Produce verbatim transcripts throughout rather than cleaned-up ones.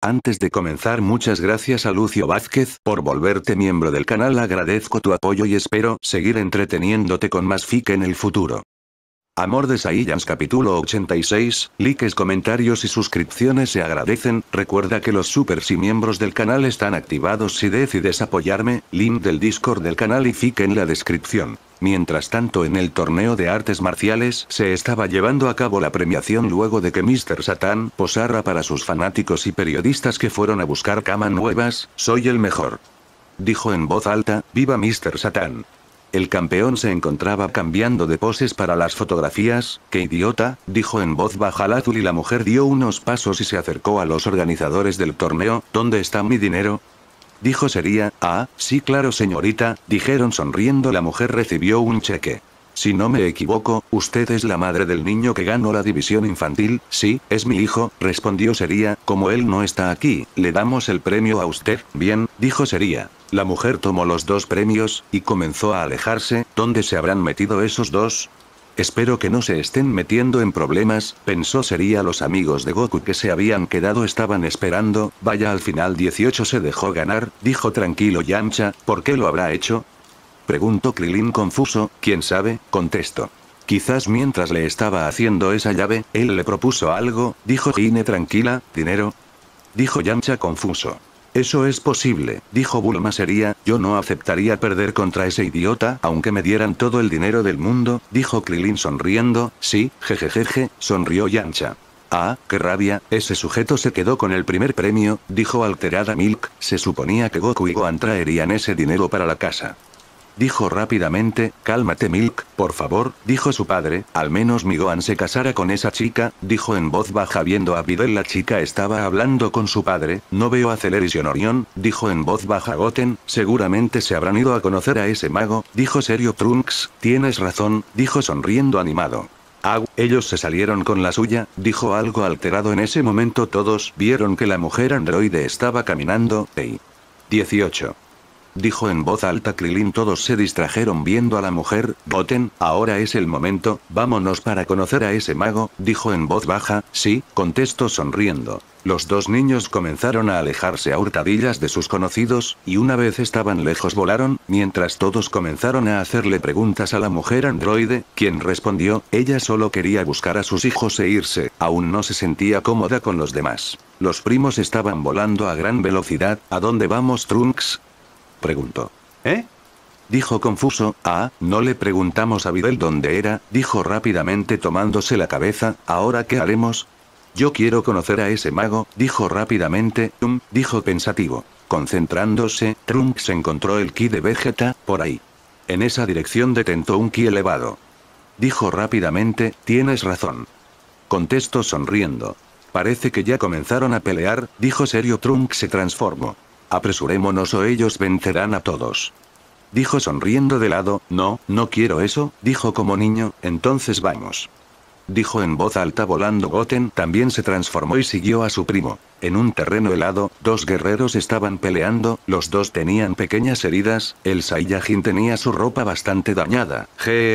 Antes de comenzar, muchas gracias a Lucio Vázquez por volverte miembro del canal. Agradezco tu apoyo y espero seguir entreteniéndote con más fic en el futuro. Amor de Saiyans capítulo ochenta y seis, likes, comentarios y suscripciones se agradecen. Recuerda que los supers y miembros del canal están activados si decides apoyarme, link del Discord del canal y fic en la descripción. Mientras tanto, en el torneo de artes marciales se estaba llevando a cabo la premiación luego de que míster Satan posara para sus fanáticos y periodistas que fueron a buscar cama nuevas. Soy el mejor, dijo en voz alta. Viva míster Satan. El campeón se encontraba cambiando de poses para las fotografías. ¡Qué idiota!, dijo en voz baja el azul y la mujer dio unos pasos y se acercó a los organizadores del torneo. ¿Dónde está mi dinero?, dijo seria. Ah, sí, claro señorita, dijeron sonriendo. La mujer recibió un cheque. Si no me equivoco, usted es la madre del niño que ganó la división infantil. Sí, es mi hijo, respondió seria. Como él no está aquí, le damos el premio a usted. Bien, dijo seria. La mujer tomó los dos premios, y comenzó a alejarse. ¿Dónde se habrán metido esos dos? Espero que no se estén metiendo en problemas, pensó seria. Los amigos de Goku que se habían quedado estaban esperando. Vaya, al final dieciocho se dejó ganar, dijo tranquilo Yamcha. ¿Por qué lo habrá hecho?, preguntó Krilin confuso. ¿Quién sabe?, contestó. Quizás mientras le estaba haciendo esa llave, él le propuso algo, dijo Gine tranquila. ¿Dinero?, dijo Yamcha confuso. Eso es posible, dijo Bulma seria. Yo no aceptaría perder contra ese idiota, aunque me dieran todo el dinero del mundo, dijo Krilin sonriendo. Sí, jejejeje, sonrió Yamcha. Ah, qué rabia, ese sujeto se quedó con el primer premio, dijo alterada Milk. Se suponía que Goku y Gohan traerían ese dinero para la casa, dijo rápidamente. Cálmate Milk, por favor, dijo su padre. Al menos mi Gohan se casara con esa chica, dijo en voz baja viendo a Videl. La chica estaba hablando con su padre. No veo a Celeris y Orión, dijo en voz baja Goten. Seguramente se habrán ido a conocer a ese mago, dijo serio Trunks. Tienes razón, dijo sonriendo animado. Ah, ellos se salieron con la suya, dijo algo alterado. En ese momento todos vieron que la mujer androide estaba caminando. Hey. dieciocho. Dijo en voz alta Krilin. Todos se distrajeron viendo a la mujer. Goten, ahora es el momento, vámonos para conocer a ese mago, dijo en voz baja. Sí, contestó sonriendo. Los dos niños comenzaron a alejarse a hurtadillas de sus conocidos, y una vez estaban lejos volaron, mientras todos comenzaron a hacerle preguntas a la mujer androide, quien respondió. Ella solo quería buscar a sus hijos e irse, aún no se sentía cómoda con los demás. Los primos estaban volando a gran velocidad. ¿A dónde vamos Trunks?, preguntó. ¿Eh?, dijo confuso. Ah, no le preguntamos a Videl dónde era, dijo rápidamente tomándose la cabeza. ¿Ahora qué haremos? Yo quiero conocer a ese mago, dijo rápidamente. Um, dijo pensativo. Concentrándose, Trunks encontró el ki de Vegeta, por ahí. En esa dirección detectó un ki elevado. Dijo rápidamente. Tienes razón, contestó sonriendo. Parece que ya comenzaron a pelear, dijo serio. Trunks se transformó. Apresurémonos o ellos vencerán a todos, dijo sonriendo de lado. No, no quiero eso, dijo como niño. Entonces vamos, dijo en voz alta volando. Goten también se transformó y siguió a su primo. En un terreno helado, dos guerreros estaban peleando, los dos tenían pequeñas heridas, el Saiyajin tenía su ropa bastante dañada.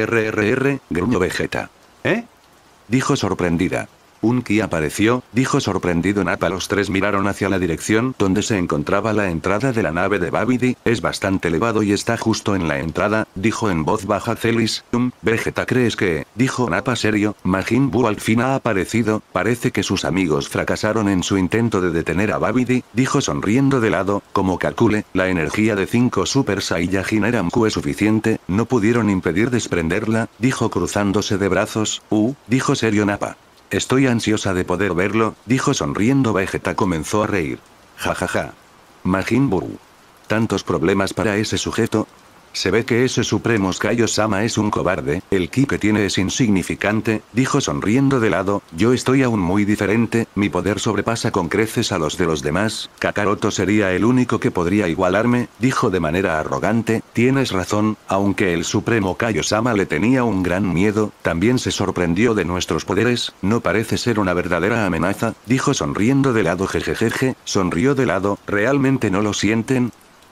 Grrr, gruñó Vegeta. ¿Eh?, dijo sorprendida. Un ki apareció, dijo sorprendido Nappa. Los tres miraron hacia la dirección donde se encontraba la entrada de la nave de Babidi. Es bastante elevado y está justo en la entrada, dijo en voz baja Celis. Um, Vegeta, ¿crees que?, dijo Nappa serio. Majin Buu al fin ha aparecido, parece que sus amigos fracasaron en su intento de detener a Babidi, dijo sonriendo de lado. Como calcule, la energía de cinco Super Saiyajin era Q suficiente, no pudieron impedir desprenderla, dijo cruzándose de brazos. Uh, dijo serio Nappa. Estoy ansiosa de poder verlo, dijo sonriendo Vegeta. Comenzó a reír. Jajaja. Majin Buu. ¿Tantos problemas para ese sujeto? Se ve que ese Supremo Kaio-sama es un cobarde. El ki que tiene es insignificante, dijo sonriendo de lado. Yo estoy aún muy diferente, mi poder sobrepasa con creces a los de los demás. Kakaroto sería el único que podría igualarme, dijo de manera arrogante. Tienes razón, aunque el Supremo Kaio-sama le tenía un gran miedo, también se sorprendió de nuestros poderes. No parece ser una verdadera amenaza, dijo sonriendo de lado. Jejejeje, sonrió de lado. ¿Realmente no lo sienten?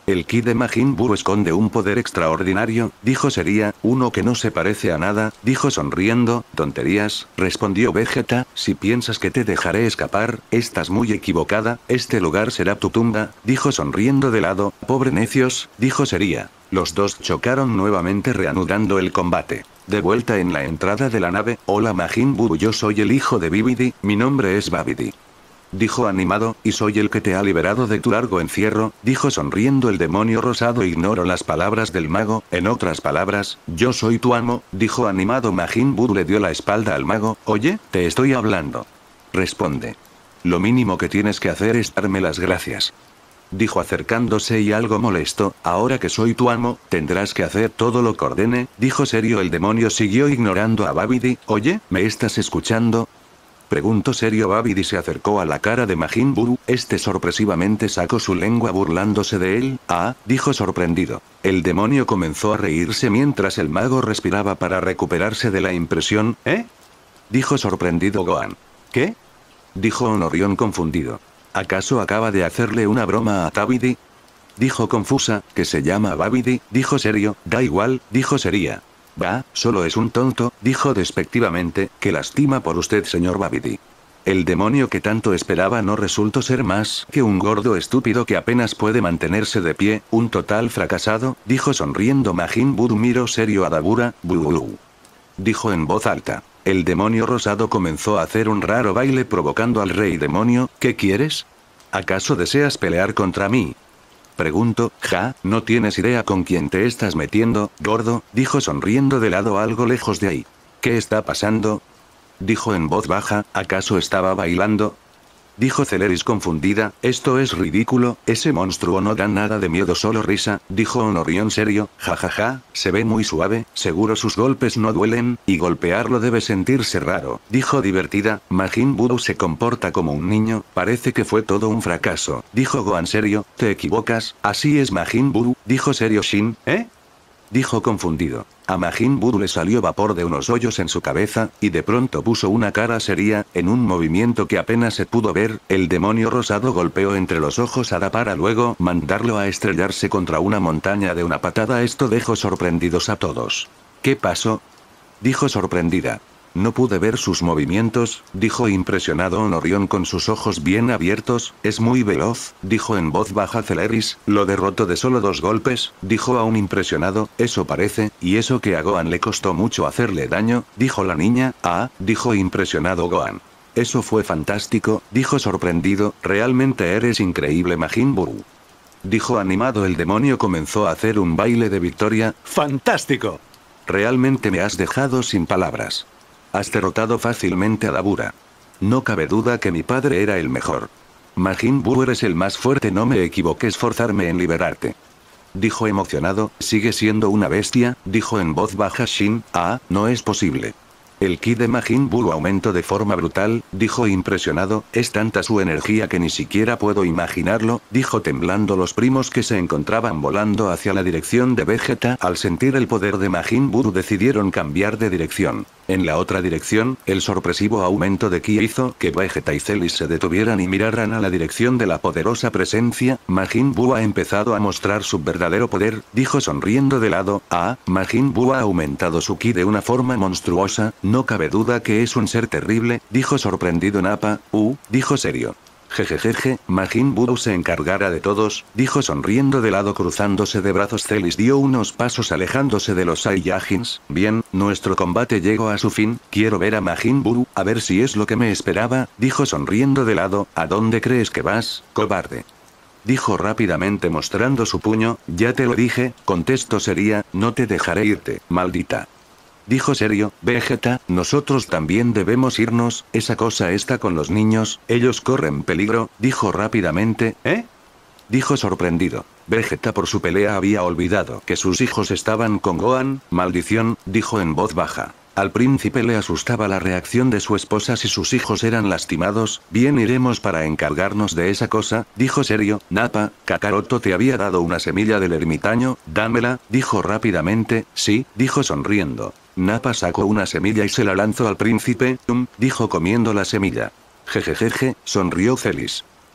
El ki de Majin Buu esconde un poder extraordinario, dijo Sería, uno que no se parece a nada, dijo sonriendo. Tonterías, respondió Vegeta, si piensas que te dejaré escapar, estás muy equivocada, este lugar será tu tumba, dijo sonriendo de lado. Pobre necios, dijo Sería. Los dos chocaron nuevamente reanudando el combate. De vuelta en la entrada de la nave, hola Majin Buu, yo soy el hijo de Bibidi, mi nombre es Babidi. Dijo animado, y soy el que te ha liberado de tu largo encierro, dijo sonriendo el demonio rosado. Ignoro las palabras del mago, en otras palabras, yo soy tu amo, dijo animado. Majin Buu le dio la espalda al mago, oye, te estoy hablando. Responde. Lo mínimo que tienes que hacer es darme las gracias. Dijo acercándose y algo molesto, ahora que soy tu amo, tendrás que hacer todo lo que ordene, dijo serio el demonio. Siguió ignorando a Babidi, oye, ¿me estás escuchando? Preguntó serio Babidi. Se acercó a la cara de Majin Buu, este sorpresivamente sacó su lengua burlándose de él. Ah, dijo sorprendido. El demonio comenzó a reírse mientras el mago respiraba para recuperarse de la impresión. ¿Eh? Dijo sorprendido Gohan. ¿Qué? Dijo Honorión confundido. ¿Acaso acaba de hacerle una broma a Babidi? Dijo confusa, que se llama Babidi, dijo serio. Da igual, dijo Sería. Bah, solo es un tonto, dijo despectivamente, que lastima por usted señor Babidi. El demonio que tanto esperaba no resultó ser más que un gordo estúpido que apenas puede mantenerse de pie, un total fracasado, dijo sonriendo Majin Buu. Miró serio a Dabura, Buu. Dijo en voz alta. El demonio rosado comenzó a hacer un raro baile provocando al rey demonio. ¿Qué quieres? ¿Acaso deseas pelear contra mí? Pregunto, ja, no tienes idea con quién te estás metiendo, gordo, dijo sonriendo de lado algo lejos de ahí. ¿Qué está pasando? Dijo en voz baja, ¿acaso estaba bailando? Dijo Celeris confundida, esto es ridículo, ese monstruo no da nada de miedo, solo risa, dijo Honorión serio, jajaja, ja, ja, se ve muy suave, seguro sus golpes no duelen, y golpearlo debe sentirse raro, dijo divertida. Majin Buu se comporta como un niño, parece que fue todo un fracaso, dijo Gohan serio, te equivocas, así es Majin Buu, dijo serio Shin, ¿eh? Dijo confundido. A Majin Buu le salió vapor de unos hoyos en su cabeza, y de pronto puso una cara seria, en un movimiento que apenas se pudo ver, el demonio rosado golpeó entre los ojos a Da para luego mandarlo a estrellarse contra una montaña de una patada. Esto dejó sorprendidos a todos. ¿Qué pasó? Dijo sorprendida. No pude ver sus movimientos, dijo impresionado Honorión con sus ojos bien abiertos. Es muy veloz, dijo en voz baja Celeris. Lo derrotó de solo dos golpes, dijo aún impresionado. Eso parece, y eso que a Gohan le costó mucho hacerle daño, dijo la niña. Ah, dijo impresionado Gohan. Eso fue fantástico, dijo sorprendido. Realmente eres increíble Majin Buu. Dijo animado el demonio. Comenzó a hacer un baile de victoria. ¡Fantástico! Realmente me has dejado sin palabras. Has derrotado fácilmente a Dabura. No cabe duda que mi padre era el mejor. Majin Buu, eres el más fuerte, no me equivoqué esforzarme en liberarte. Dijo emocionado, sigue siendo una bestia, dijo en voz baja Shin. Ah, no es posible. El ki de Majin Buu aumentó de forma brutal, dijo impresionado, es tanta su energía que ni siquiera puedo imaginarlo, dijo temblando. Los primos que se encontraban volando hacia la dirección de Vegeta al sentir el poder de Majin Buu decidieron cambiar de dirección. En la otra dirección, el sorpresivo aumento de ki hizo que Vegeta y Celeris se detuvieran y miraran a la dirección de la poderosa presencia. Majin Buu ha empezado a mostrar su verdadero poder, dijo sonriendo de lado. Ah, Majin Buu ha aumentado su ki de una forma monstruosa, no cabe duda que es un ser terrible, dijo sorprendido Nappa. Uh, dijo serio. Jejejeje, Majin Buu se encargará de todos, dijo sonriendo de lado cruzándose de brazos. Celeris dio unos pasos alejándose de los Saiyajins. Bien, nuestro combate llegó a su fin, quiero ver a Majin Buu, a ver si es lo que me esperaba, dijo sonriendo de lado. ¿A dónde crees que vas, cobarde? Dijo rápidamente mostrando su puño. Ya te lo dije, contestó Sería, no te dejaré irte, maldita. Dijo serio, Vegeta, nosotros también debemos irnos, esa cosa está con los niños, ellos corren peligro, dijo rápidamente. ¿Eh? Dijo sorprendido. Vegeta por su pelea había olvidado que sus hijos estaban con Gohan. Maldición, dijo en voz baja. Al príncipe le asustaba la reacción de su esposa si sus hijos eran lastimados. Bien, iremos para encargarnos de esa cosa, dijo serio. Nappa, Kakaroto te había dado una semilla del ermitaño, dámela, dijo rápidamente. Sí, dijo sonriendo. Nappa sacó una semilla y se la lanzó al príncipe. Um, dijo comiendo la semilla. Jejejeje, sonrió Celeris.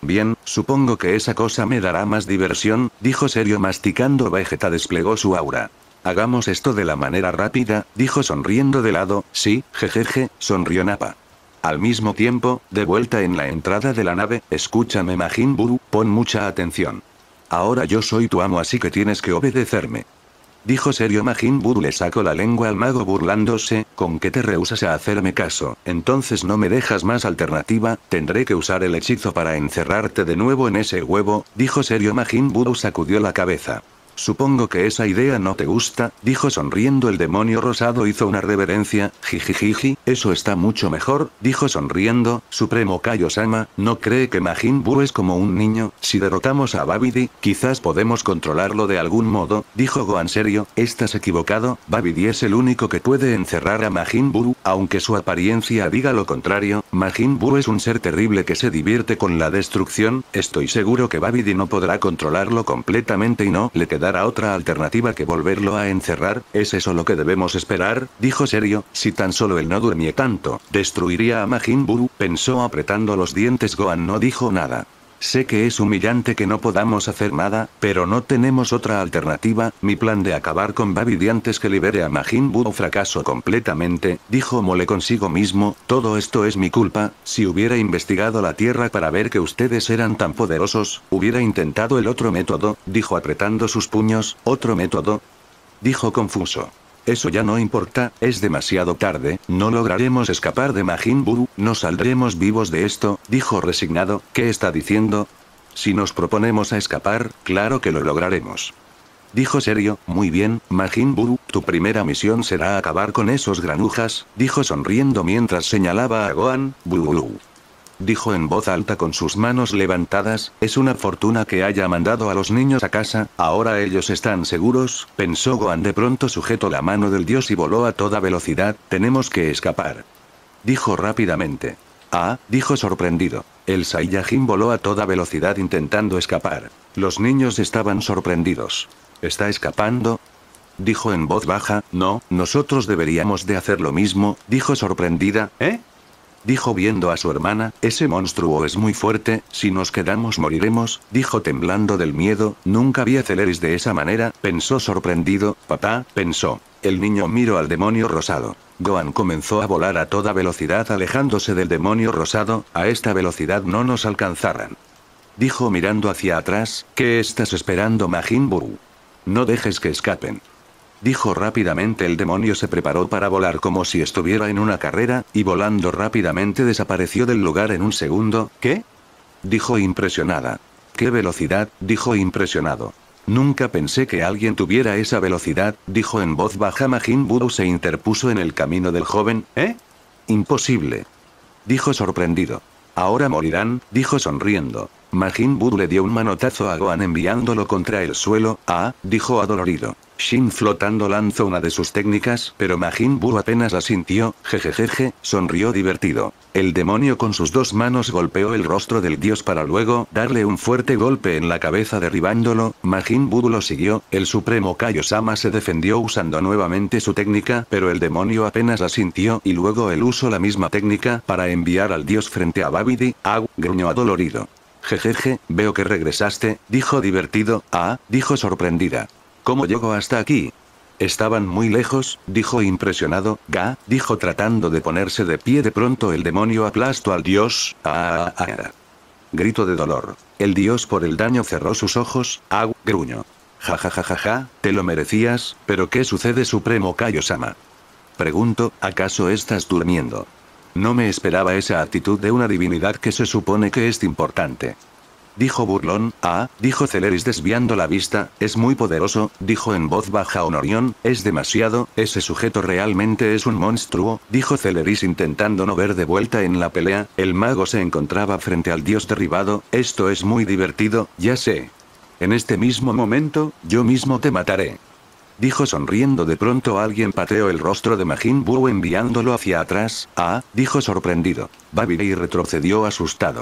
Bien, supongo que esa cosa me dará más diversión, dijo serio masticando. Vegeta desplegó su aura. Hagamos esto de la manera rápida, dijo sonriendo de lado. Sí, jejeje, sonrió Nappa. Al mismo tiempo, de vuelta en la entrada de la nave, escúchame Majin Buu, pon mucha atención. Ahora yo soy tu amo así que tienes que obedecerme. Dijo serio Majin Buu. Le sacó la lengua al mago burlándose. ¿Con qué te rehusas a hacerme caso? Entonces no me dejas más alternativa, tendré que usar el hechizo para encerrarte de nuevo en ese huevo, dijo serio Majin Buu. Sacudió la cabeza. Supongo que esa idea no te gusta, dijo sonriendo. El demonio rosado hizo una reverencia. Jijijiji, eso está mucho mejor, dijo sonriendo. Supremo Kaio-sama, ¿no cree que Majin Buu es como un niño? Si derrotamos a Babidi, quizás podemos controlarlo de algún modo, dijo Gohan serio. Estás equivocado, Babidi es el único que puede encerrar a Majin Buu, aunque su apariencia diga lo contrario. Majin Buu es un ser terrible que se divierte con la destrucción. Estoy seguro que Babidi no podrá controlarlo completamente y no le queda dará otra alternativa que volverlo a encerrar. ¿Es eso lo que debemos esperar? Dijo serio. Si tan solo él no durmiera tanto, destruiría a Majin Buu, pensó apretando los dientes. Gohan no dijo nada. Sé que es humillante que no podamos hacer nada, pero no tenemos otra alternativa. Mi plan de acabar con Babidi antes que libere a Majin Buu fracasó completamente, dijo Mole consigo mismo. Todo esto es mi culpa. Si hubiera investigado la Tierra para ver que ustedes eran tan poderosos, hubiera intentado el otro método, dijo apretando sus puños. ¿Otro método? Dijo confuso. Eso ya no importa, es demasiado tarde, no lograremos escapar de Majin Buu, no saldremos vivos de esto, dijo resignado. ¿Qué está diciendo? Si nos proponemos a escapar, claro que lo lograremos. Dijo serio. Muy bien, Majin Buu, tu primera misión será acabar con esos granujas, dijo sonriendo mientras señalaba a Gohan. Buu. Dijo en voz alta con sus manos levantadas. Es una fortuna que haya mandado a los niños a casa, ahora ellos están seguros, pensó Gohan. De pronto sujetó la mano del dios y voló a toda velocidad. Tenemos que escapar. Dijo rápidamente. Ah, dijo sorprendido. El Saiyajin voló a toda velocidad intentando escapar. Los niños estaban sorprendidos. ¿Está escapando? Dijo en voz baja. No, nosotros deberíamos de hacer lo mismo, dijo sorprendida. ¿Eh? Dijo viendo a su hermana. Ese monstruo es muy fuerte, si nos quedamos moriremos, dijo temblando del miedo. Nunca vi a Celeris de esa manera, pensó sorprendido. Papá, pensó. El niño miró al demonio rosado. Gohan comenzó a volar a toda velocidad alejándose del demonio rosado. A esta velocidad no nos alcanzarán. Dijo mirando hacia atrás. ¿Qué estás esperando, Majin Buu? No dejes que escapen. Dijo rápidamente. El demonio se preparó para volar como si estuviera en una carrera, y volando rápidamente desapareció del lugar en un segundo. ¿Qué? Dijo impresionada. ¿Qué velocidad? Dijo impresionado. Nunca pensé que alguien tuviera esa velocidad, dijo en voz baja. Majin Buu se interpuso en el camino del joven. ¿Eh? Imposible. Dijo sorprendido. Ahora morirán, dijo sonriendo. Majin Buu le dio un manotazo a Gohan enviándolo contra el suelo. Ah, dijo adolorido. Shin flotando lanzó una de sus técnicas, pero Majin Buu apenas la sintió. Jejejeje, sonrió divertido. El demonio con sus dos manos golpeó el rostro del dios para luego darle un fuerte golpe en la cabeza derribándolo. Majin Buu lo siguió. El supremo Kaio-sama se defendió usando nuevamente su técnica, pero el demonio apenas la sintió y luego él usó la misma técnica para enviar al dios frente a Babidi. Au, gruñó adolorido. Jejeje, veo que regresaste, dijo divertido. Ah, dijo sorprendida. ¿Cómo llegó hasta aquí? Estaban muy lejos, dijo impresionado. Ga, dijo tratando de ponerse de pie. De pronto el demonio aplastó al dios. Ah, ah, ah. Grito de dolor. El dios por el daño cerró sus ojos. Au, gruñó. Ja ja ja ja ja, te lo merecías, pero ¿qué sucede, supremo Kaio-sama? Pregunto, ¿acaso estás durmiendo? No me esperaba esa actitud de una divinidad que se supone que es importante. Dijo burlón. Ah, dijo Celeris desviando la vista. Es muy poderoso, dijo en voz baja Honorión. Es demasiado, ese sujeto realmente es un monstruo, dijo Celeris intentando no ver de vuelta en la pelea. El mago se encontraba frente al dios derribado. Esto es muy divertido, ya sé. En este mismo momento, yo mismo te mataré. Dijo sonriendo. De pronto alguien pateó el rostro de Majin Buu enviándolo hacia atrás. Ah, dijo sorprendido. Babidi retrocedió asustado.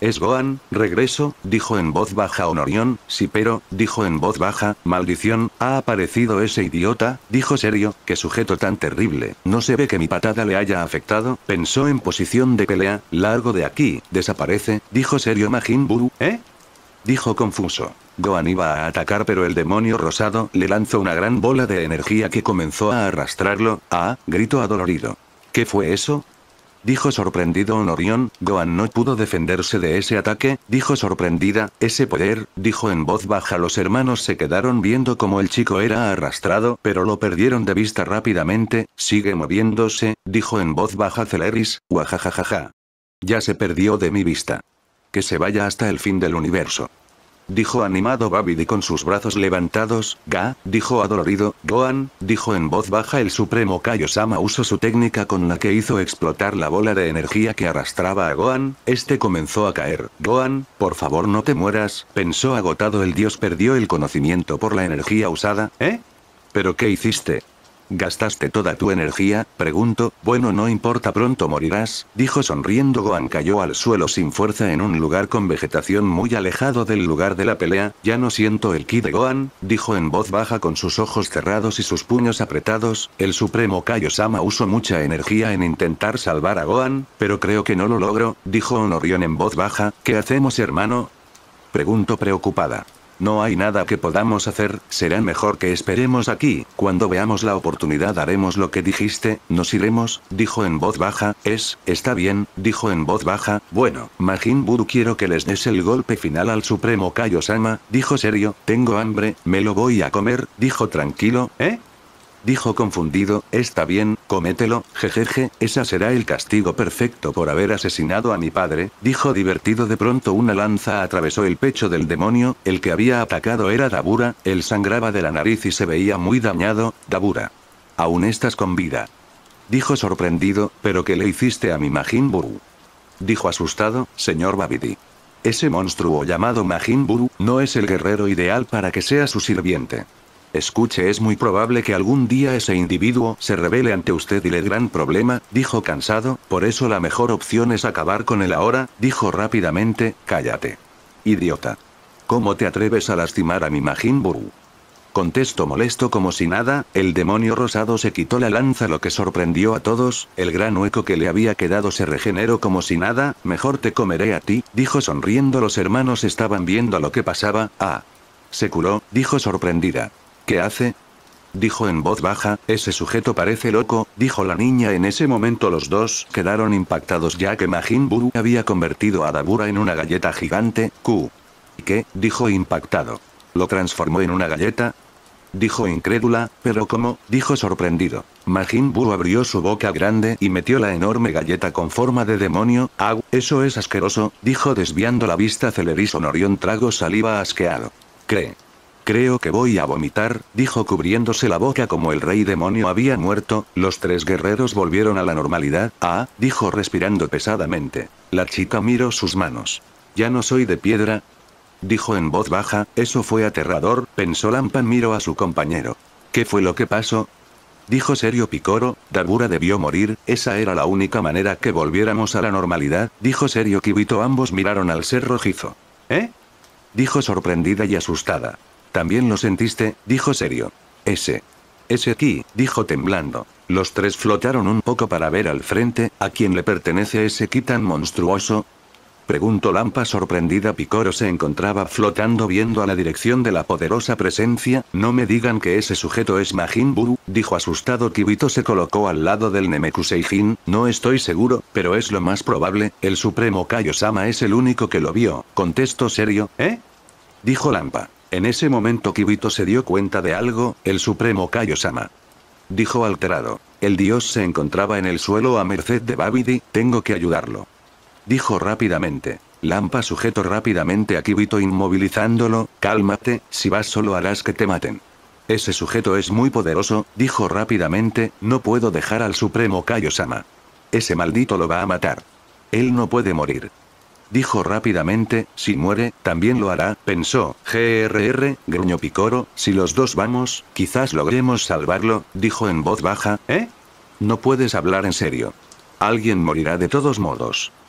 Es Gohan, regreso, dijo en voz baja Honorión. Sí, pero, dijo en voz baja, maldición, ha aparecido ese idiota, dijo serio, qué sujeto tan terrible, no se ve que mi patada le haya afectado, pensó en posición de pelea, largo de aquí, desaparece, dijo serio Majin Buu, ¿eh? Dijo confuso. Gohan iba a atacar pero el demonio rosado le lanzó una gran bola de energía que comenzó a arrastrarlo, ah, gritó adolorido. ¿Qué fue eso? Dijo sorprendido Honorión. Gohan no pudo defenderse de ese ataque, dijo sorprendida, ese poder, dijo en voz baja. Los hermanos se quedaron viendo cómo el chico era arrastrado, pero lo perdieron de vista rápidamente. Sigue moviéndose, dijo en voz baja Celeris, guajajajaja. Ya se perdió de mi vista. Que se vaya hasta el fin del universo. Dijo animado Babidi con sus brazos levantados. Ga, dijo adolorido. Gohan, dijo en voz baja el supremo Kaiosama usó su técnica con la que hizo explotar la bola de energía que arrastraba a Gohan, este comenzó a caer. Gohan, por favor no te mueras, pensó agotado el dios perdió el conocimiento por la energía usada, ¿eh? ¿Pero qué hiciste? ¿Gastaste toda tu energía? Preguntó. Bueno, no importa, pronto morirás, dijo sonriendo. Gohan cayó al suelo sin fuerza en un lugar con vegetación muy alejado del lugar de la pelea. Ya no siento el ki de Gohan, dijo en voz baja con sus ojos cerrados y sus puños apretados. El supremo Kaiosama usó mucha energía en intentar salvar a Gohan, pero creo que no lo logro, dijo Honorión en voz baja. ¿Qué hacemos, hermano? Preguntó preocupada. No hay nada que podamos hacer, será mejor que esperemos aquí, cuando veamos la oportunidad haremos lo que dijiste, nos iremos, dijo en voz baja, es, está bien, dijo en voz baja, bueno, Majin Buu quiero que les des el golpe final al supremo Kaiosama, dijo serio, tengo hambre, me lo voy a comer, dijo tranquilo, ¿eh? Dijo confundido, está bien, cómetelo, jejeje, esa será el castigo perfecto por haber asesinado a mi padre, dijo divertido. De pronto una lanza atravesó el pecho del demonio, el que había atacado era Dabura, él sangraba de la nariz y se veía muy dañado. Dabura. Aún estás con vida. Dijo sorprendido, ¿pero qué le hiciste a mi Majin Buu? Dijo asustado, señor Babidi. Ese monstruo llamado Majin Buu no es el guerrero ideal para que sea su sirviente. Escuche, es muy probable que algún día ese individuo se revele ante usted y le gran problema, dijo cansado, por eso la mejor opción es acabar con él ahora, dijo rápidamente, cállate. Idiota. ¿Cómo te atreves a lastimar a mi Majin Buu? Contestó molesto como si nada, el demonio rosado se quitó la lanza, lo que sorprendió a todos, el gran hueco que le había quedado se regeneró como si nada, mejor te comeré a ti, dijo sonriendo. Los hermanos estaban viendo lo que pasaba, ah. Se curó, dijo sorprendida. ¿Qué hace? Dijo en voz baja, ese sujeto parece loco, dijo la niña. En ese momento los dos quedaron impactados ya que Majin Buu había convertido a Dabura en una galleta gigante. ¿Qué? ¿Qué? Dijo impactado. ¿Lo transformó en una galleta? Dijo incrédula, ¿pero cómo? Dijo sorprendido. Majin Buu abrió su boca grande y metió la enorme galleta con forma de demonio. ¡Au! Eso es asqueroso, dijo desviando la vista Celeris. Honorión tragó saliva asqueado. ¿Cree? Creo que voy a vomitar, dijo cubriéndose la boca. Como el rey demonio había muerto, los tres guerreros volvieron a la normalidad. Ah, dijo respirando pesadamente. La chica miró sus manos. Ya no soy de piedra. Dijo en voz baja, eso fue aterrador, pensó Lampa. Miró a su compañero. ¿Qué fue lo que pasó? Dijo serio Picoro, Dabura debió morir, esa era la única manera que volviéramos a la normalidad, dijo serio Kibito. Ambos miraron al ser rojizo. ¿Eh? Dijo sorprendida y asustada. ¿También lo sentiste? Dijo serio. Ese. Ese aquí, dijo temblando. Los tres flotaron un poco para ver al frente. ¿A quién le pertenece ese ki tan monstruoso? Preguntó Lampa sorprendida. Picoro se encontraba flotando viendo a la dirección de la poderosa presencia. No me digan que ese sujeto es Majin Buu, dijo asustado. Kibito se colocó al lado del Namekuseijin. No estoy seguro, pero es lo más probable, el supremo Kaiosama es el único que lo vio, contestó serio. ¿Eh? Dijo Lampa. En ese momento Kibito se dio cuenta de algo, el supremo Kaiosama. Dijo alterado. El dios se encontraba en el suelo a merced de Babidi, tengo que ayudarlo. Dijo rápidamente. Lampa sujetó rápidamente a Kibito inmovilizándolo, cálmate, si vas solo harás que te maten. Ese sujeto es muy poderoso, dijo rápidamente, no puedo dejar al supremo Kaiosama. Ese maldito lo va a matar. Él no puede morir. Dijo rápidamente, si muere, también lo hará, pensó. Grr, gruñó Picoro, si los dos vamos, quizás logremos salvarlo, dijo en voz baja, ¿eh? No puedes hablar en serio. Alguien morirá de todos modos.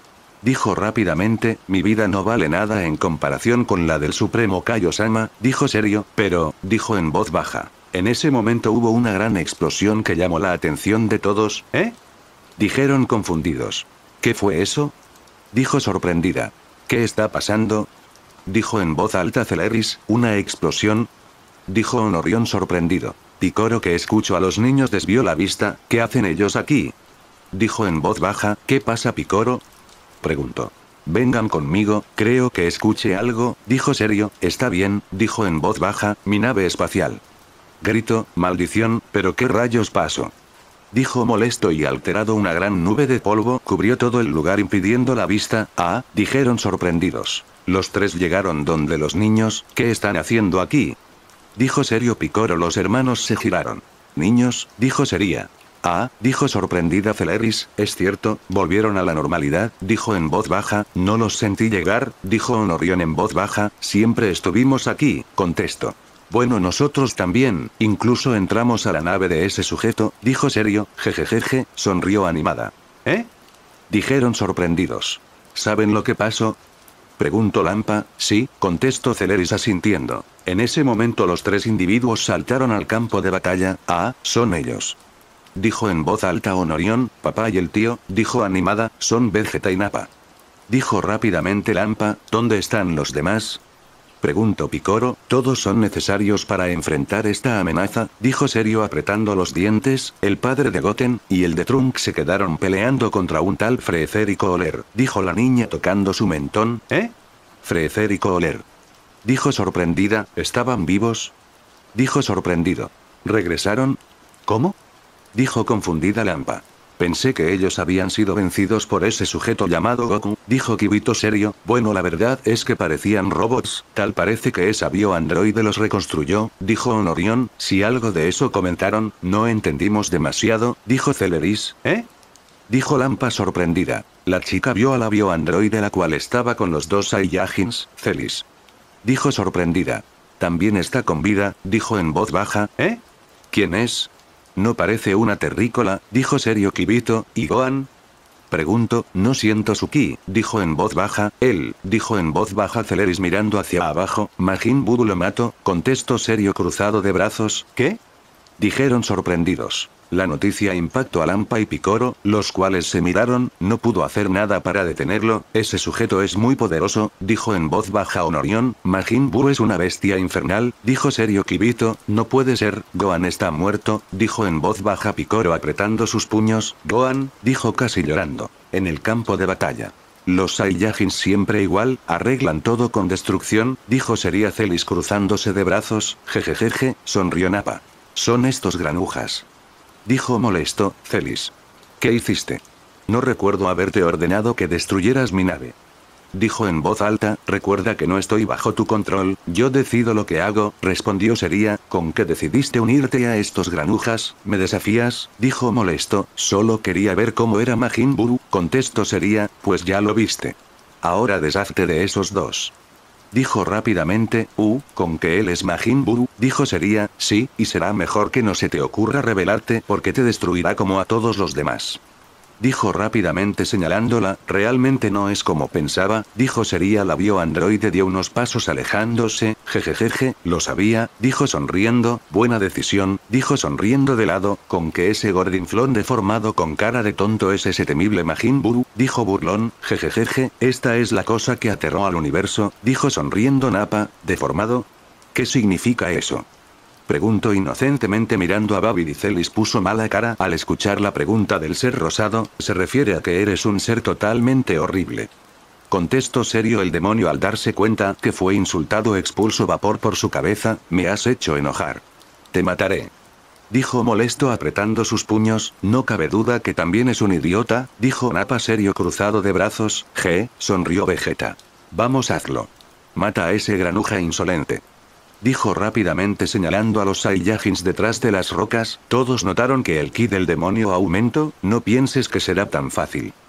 Dijo rápidamente, mi vida no vale nada en comparación con la del Supremo Kaio-sama, dijo serio, pero, dijo en voz baja. En ese momento hubo una gran explosión que llamó la atención de todos, ¿eh? Dijeron confundidos. ¿Qué fue eso? Dijo sorprendida. ¿Qué está pasando? Dijo en voz alta Celeris, ¿una explosión? Dijo Honorión sorprendido. Picoro que escucho a los niños desvió la vista, ¿qué hacen ellos aquí? Dijo en voz baja, ¿qué pasa Picoro? Preguntó. Vengan conmigo, creo que escuché algo, dijo serio, está bien, dijo en voz baja, mi nave espacial. Grito, maldición, pero ¿qué rayos pasó? Dijo molesto y alterado. Una gran nube de polvo cubrió todo el lugar impidiendo la vista, ah, dijeron sorprendidos. Los tres llegaron donde los niños, ¿qué están haciendo aquí? Dijo serio Picoro. Los hermanos se giraron. Niños, dijo seria. Ah, dijo sorprendida Celeris, es cierto, volvieron a la normalidad, dijo en voz baja, no los sentí llegar, dijo Honorión en voz baja, siempre estuvimos aquí, contestó. Bueno, nosotros también, incluso entramos a la nave de ese sujeto, dijo serio, jejejeje, sonrió animada. ¿Eh? Dijeron sorprendidos. ¿Saben lo que pasó? Preguntó Lampa, sí, contestó Celeris asintiendo. En ese momento los tres individuos saltaron al campo de batalla, ah, son ellos. Dijo en voz alta Honorión, papá y el tío, dijo animada, son Vegeta y Nappa. Dijo rápidamente Lampa, ¿dónde están los demás? Preguntó Picoro, todos son necesarios para enfrentar esta amenaza, dijo serio apretando los dientes, el padre de Goten, y el de Trunks se quedaron peleando contra un tal Freecérico Oler, dijo la niña tocando su mentón, ¿eh? Freecérico Oler. Dijo sorprendida, ¿estaban vivos? Dijo sorprendido. ¿Regresaron? ¿Cómo? Dijo confundida Lampa. Pensé que ellos habían sido vencidos por ese sujeto llamado Goku, dijo Kibito serio, bueno la verdad es que parecían robots, tal parece que esa bioandroide los reconstruyó, dijo Honorión, si algo de eso comentaron, no entendimos demasiado, dijo Celeris, ¿eh? Dijo Lampa sorprendida. La chica vio a la bioandroide la cual estaba con los dos Saiyajins, Celis. Dijo sorprendida. También está con vida, dijo en voz baja, ¿eh? ¿Quién es? No parece una terrícola, dijo serio Kibito, ¿y Gohan? Pregunto, no siento su ki, dijo en voz baja, él, dijo en voz baja Celeris mirando hacia abajo, Majin Buu lo mato, contestó serio cruzado de brazos, ¿qué? Dijeron sorprendidos. La noticia impactó a Lampa y Picoro, los cuales se miraron, no pudo hacer nada para detenerlo, ese sujeto es muy poderoso, dijo en voz baja Honorión, Majin Buu es una bestia infernal, dijo serio Kibito, no puede ser, Gohan está muerto, dijo en voz baja Picoro apretando sus puños, Gohan, dijo casi llorando, en el campo de batalla. Los Saiyajins siempre igual, arreglan todo con destrucción, dijo seria Celis cruzándose de brazos, jejejeje, sonrió Nappa. Son estos granujas. Dijo molesto, Celis. ¿Qué hiciste? No recuerdo haberte ordenado que destruyeras mi nave. Dijo en voz alta, recuerda que no estoy bajo tu control, yo decido lo que hago, respondió seria, ¿con qué decidiste unirte a estos granujas? ¿Me desafías? Dijo molesto, solo quería ver cómo era Majin Buu, contestó seria, pues ya lo viste. Ahora deshazte de esos dos. Dijo rápidamente, uh, con que él es Majin Buu, dijo seria, sí, y será mejor que no se te ocurra rebelarte porque te destruirá como a todos los demás. Dijo rápidamente señalándola, realmente no es como pensaba, dijo seria la bioandroide dio unos pasos alejándose, jejejeje, lo sabía, dijo sonriendo, buena decisión, dijo sonriendo de lado, con que ese gordinflón deformado con cara de tonto es ese temible Majin Buu, dijo burlón, jejejeje, esta es la cosa que aterró al universo, dijo sonriendo Nappa, deformado. ¿Qué significa eso? Preguntó inocentemente mirando a Babidi. Celis puso mala cara al escuchar la pregunta del ser rosado, se refiere a que eres un ser totalmente horrible. Contestó serio el demonio al darse cuenta que fue insultado expulsó vapor por su cabeza, me has hecho enojar. Te mataré. Dijo molesto apretando sus puños, no cabe duda que también es un idiota, dijo Nappa serio cruzado de brazos, G, sonrió Vegeta. Vamos hazlo. Mata a ese granuja insolente. Dijo rápidamente señalando a los Saiyajins detrás de las rocas, todos notaron que el ki del demonio aumentó, no pienses que será tan fácil.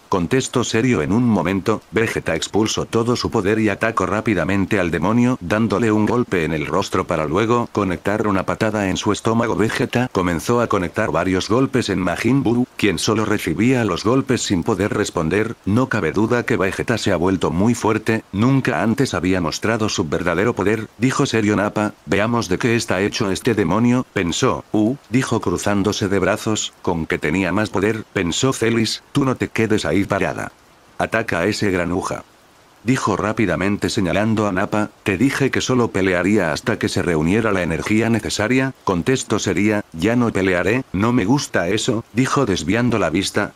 contestó serio en un momento. Vegeta expulsó todo su poder y atacó rápidamente al demonio, dándole un golpe en el rostro para luego conectar una patada en su estómago. Vegeta comenzó a conectar varios golpes en Majin Buu, quien solo recibía los golpes sin poder responder. No cabe duda que Vegeta se ha vuelto muy fuerte, nunca antes había mostrado su verdadero poder, dijo serio Nappa. Veamos de qué está hecho este demonio, pensó. Uh, dijo cruzándose de brazos, con que tenía más poder, pensó Celis. Tú no te quedes ahí parada. Ataca a ese granuja. Dijo rápidamente señalando a Nappa. Te dije que solo pelearía hasta que se reuniera la energía necesaria, contestó seria. Ya no pelearé, no me gusta eso, dijo desviando la vista.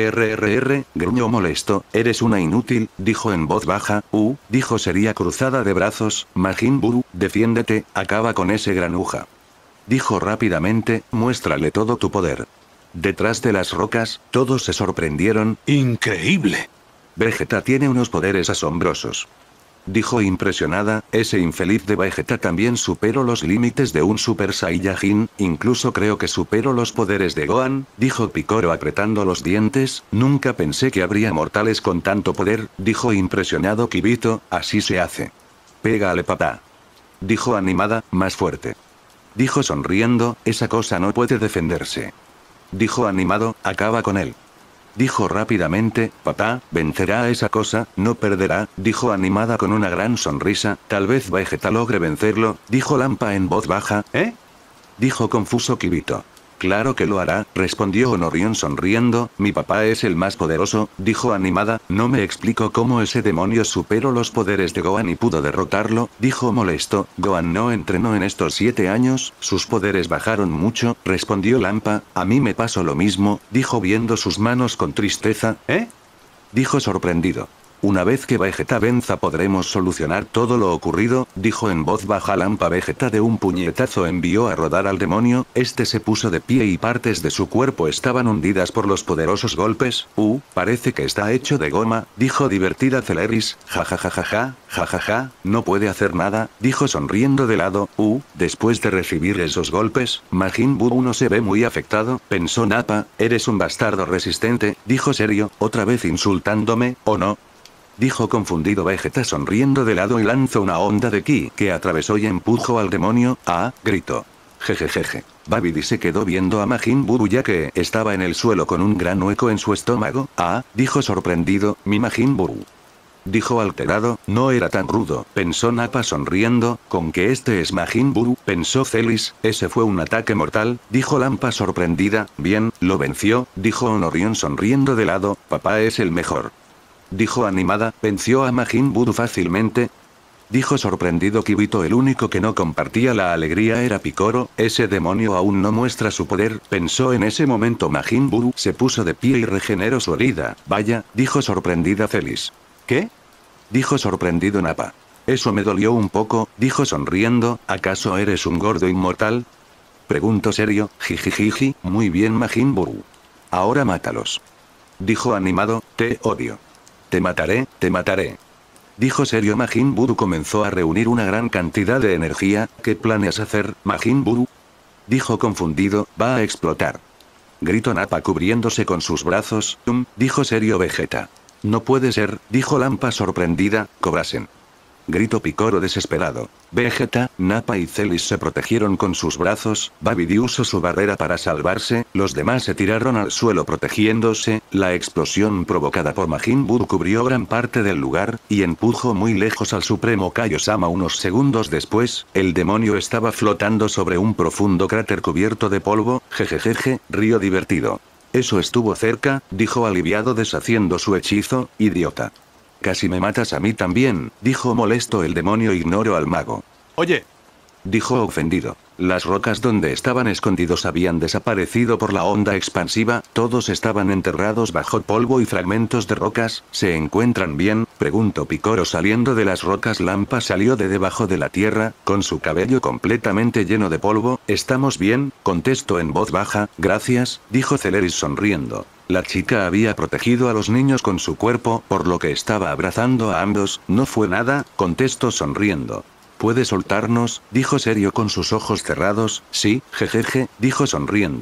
Grrr, gruñó molesto. Eres una inútil, dijo en voz baja. Uh, dijo seria cruzada de brazos. Majin Buu, defiéndete, acaba con ese granuja. Dijo rápidamente, muéstrale todo tu poder. Detrás de las rocas, todos se sorprendieron. ¡Increíble! Vegeta tiene unos poderes asombrosos. Dijo impresionada. Ese infeliz de Vegeta también superó los límites de un Super Saiyajin, incluso creo que superó los poderes de Gohan, dijo Piccolo apretando los dientes. Nunca pensé que habría mortales con tanto poder, dijo impresionado Kibito. Así se hace. Pégale papá. Dijo animada, más fuerte. Dijo sonriendo, esa cosa no puede defenderse. Dijo animado, acaba con él. Dijo rápidamente, papá, vencerá a esa cosa, no perderá, dijo animada con una gran sonrisa. Tal vez Vegeta logre vencerlo, dijo Lampa en voz baja. ¿Eh? Dijo confuso Kibito. Claro que lo hará, respondió Honorion sonriendo. Mi papá es el más poderoso, dijo animada. No me explico cómo ese demonio superó los poderes de Gohan y pudo derrotarlo, dijo molesto. Gohan no entrenó en estos siete años, sus poderes bajaron mucho, respondió Lampa. A mí me pasó lo mismo, dijo viendo sus manos con tristeza. ¿Eh? Dijo sorprendido. Una vez que Vegeta venza podremos solucionar todo lo ocurrido, dijo en voz baja Lampa. Vegeta de un puñetazo envió a rodar al demonio, este se puso de pie y partes de su cuerpo estaban hundidas por los poderosos golpes. Uh, parece que está hecho de goma, dijo divertida Celeris. Jajajajaja, jajaja, no puede hacer nada, dijo sonriendo de lado. Uh, después de recibir esos golpes, Majin Buu no se ve muy afectado, pensó Nappa. Eres un bastardo resistente, dijo serio, otra vez insultándome, ¿o no? Dijo confundido Vegeta sonriendo de lado y lanzó una onda de ki que atravesó y empujó al demonio. Ah, gritó. Jejejeje. Babidi se quedó viendo a Majin Buu ya que estaba en el suelo con un gran hueco en su estómago. Ah, dijo sorprendido, mi Majin Buu. Dijo alterado, no era tan rudo, pensó Nappa sonriendo, con que este es Majin Buu, pensó Celis. Ese fue un ataque mortal, dijo Lampa sorprendida. Bien, lo venció, dijo Honorion sonriendo de lado. Papá es el mejor. Dijo animada, venció a Majin Buu fácilmente. Dijo sorprendido Kibito. El único que no compartía la alegría era Piccolo. Ese demonio aún no muestra su poder, pensó en ese momento Majin Buu. Se puso de pie y regeneró su herida. Vaya, dijo sorprendida Celis. ¿Qué? Dijo sorprendido Nappa. Eso me dolió un poco, dijo sonriendo. ¿Acaso eres un gordo inmortal? Preguntó serio. Jijijiji, muy bien Majin Buu. Ahora mátalos. Dijo animado, te odio. Te mataré, te mataré. Dijo serio Majin Buu. Comenzó a reunir una gran cantidad de energía. ¿Qué planeas hacer, Majin Buu? Dijo confundido, va a explotar. Gritó Nappa cubriéndose con sus brazos. Um, dijo serio Vegeta. No puede ser, dijo Lampa sorprendida, Kobasen. Gritó Piccolo desesperado. Vegeta, Nappa y Celis se protegieron con sus brazos, Babidi usó su barrera para salvarse, los demás se tiraron al suelo protegiéndose, la explosión provocada por Majin Buu cubrió gran parte del lugar, y empujó muy lejos al Supremo Kaiosama. Unos segundos después, el demonio estaba flotando sobre un profundo cráter cubierto de polvo. Jejejeje, río divertido. Eso estuvo cerca, dijo aliviado deshaciendo su hechizo, idiota. Casi me matas a mí también, dijo molesto el demonio. Ignoró al mago. Oye. Dijo ofendido. Las rocas donde estaban escondidos habían desaparecido por la onda expansiva, todos estaban enterrados bajo polvo y fragmentos de rocas. ¿Se encuentran bien?, preguntó Piccolo saliendo de las rocas. Lampa salió de debajo de la tierra, con su cabello completamente lleno de polvo. ¿Estamos bien?, contestó en voz baja. Gracias, dijo Celeris sonriendo. La chica había protegido a los niños con su cuerpo, por lo que estaba abrazando a ambos. No fue nada, contestó sonriendo. ¿Puede soltarnos?, dijo serio con sus ojos cerrados. Sí, jejeje, dijo sonriendo.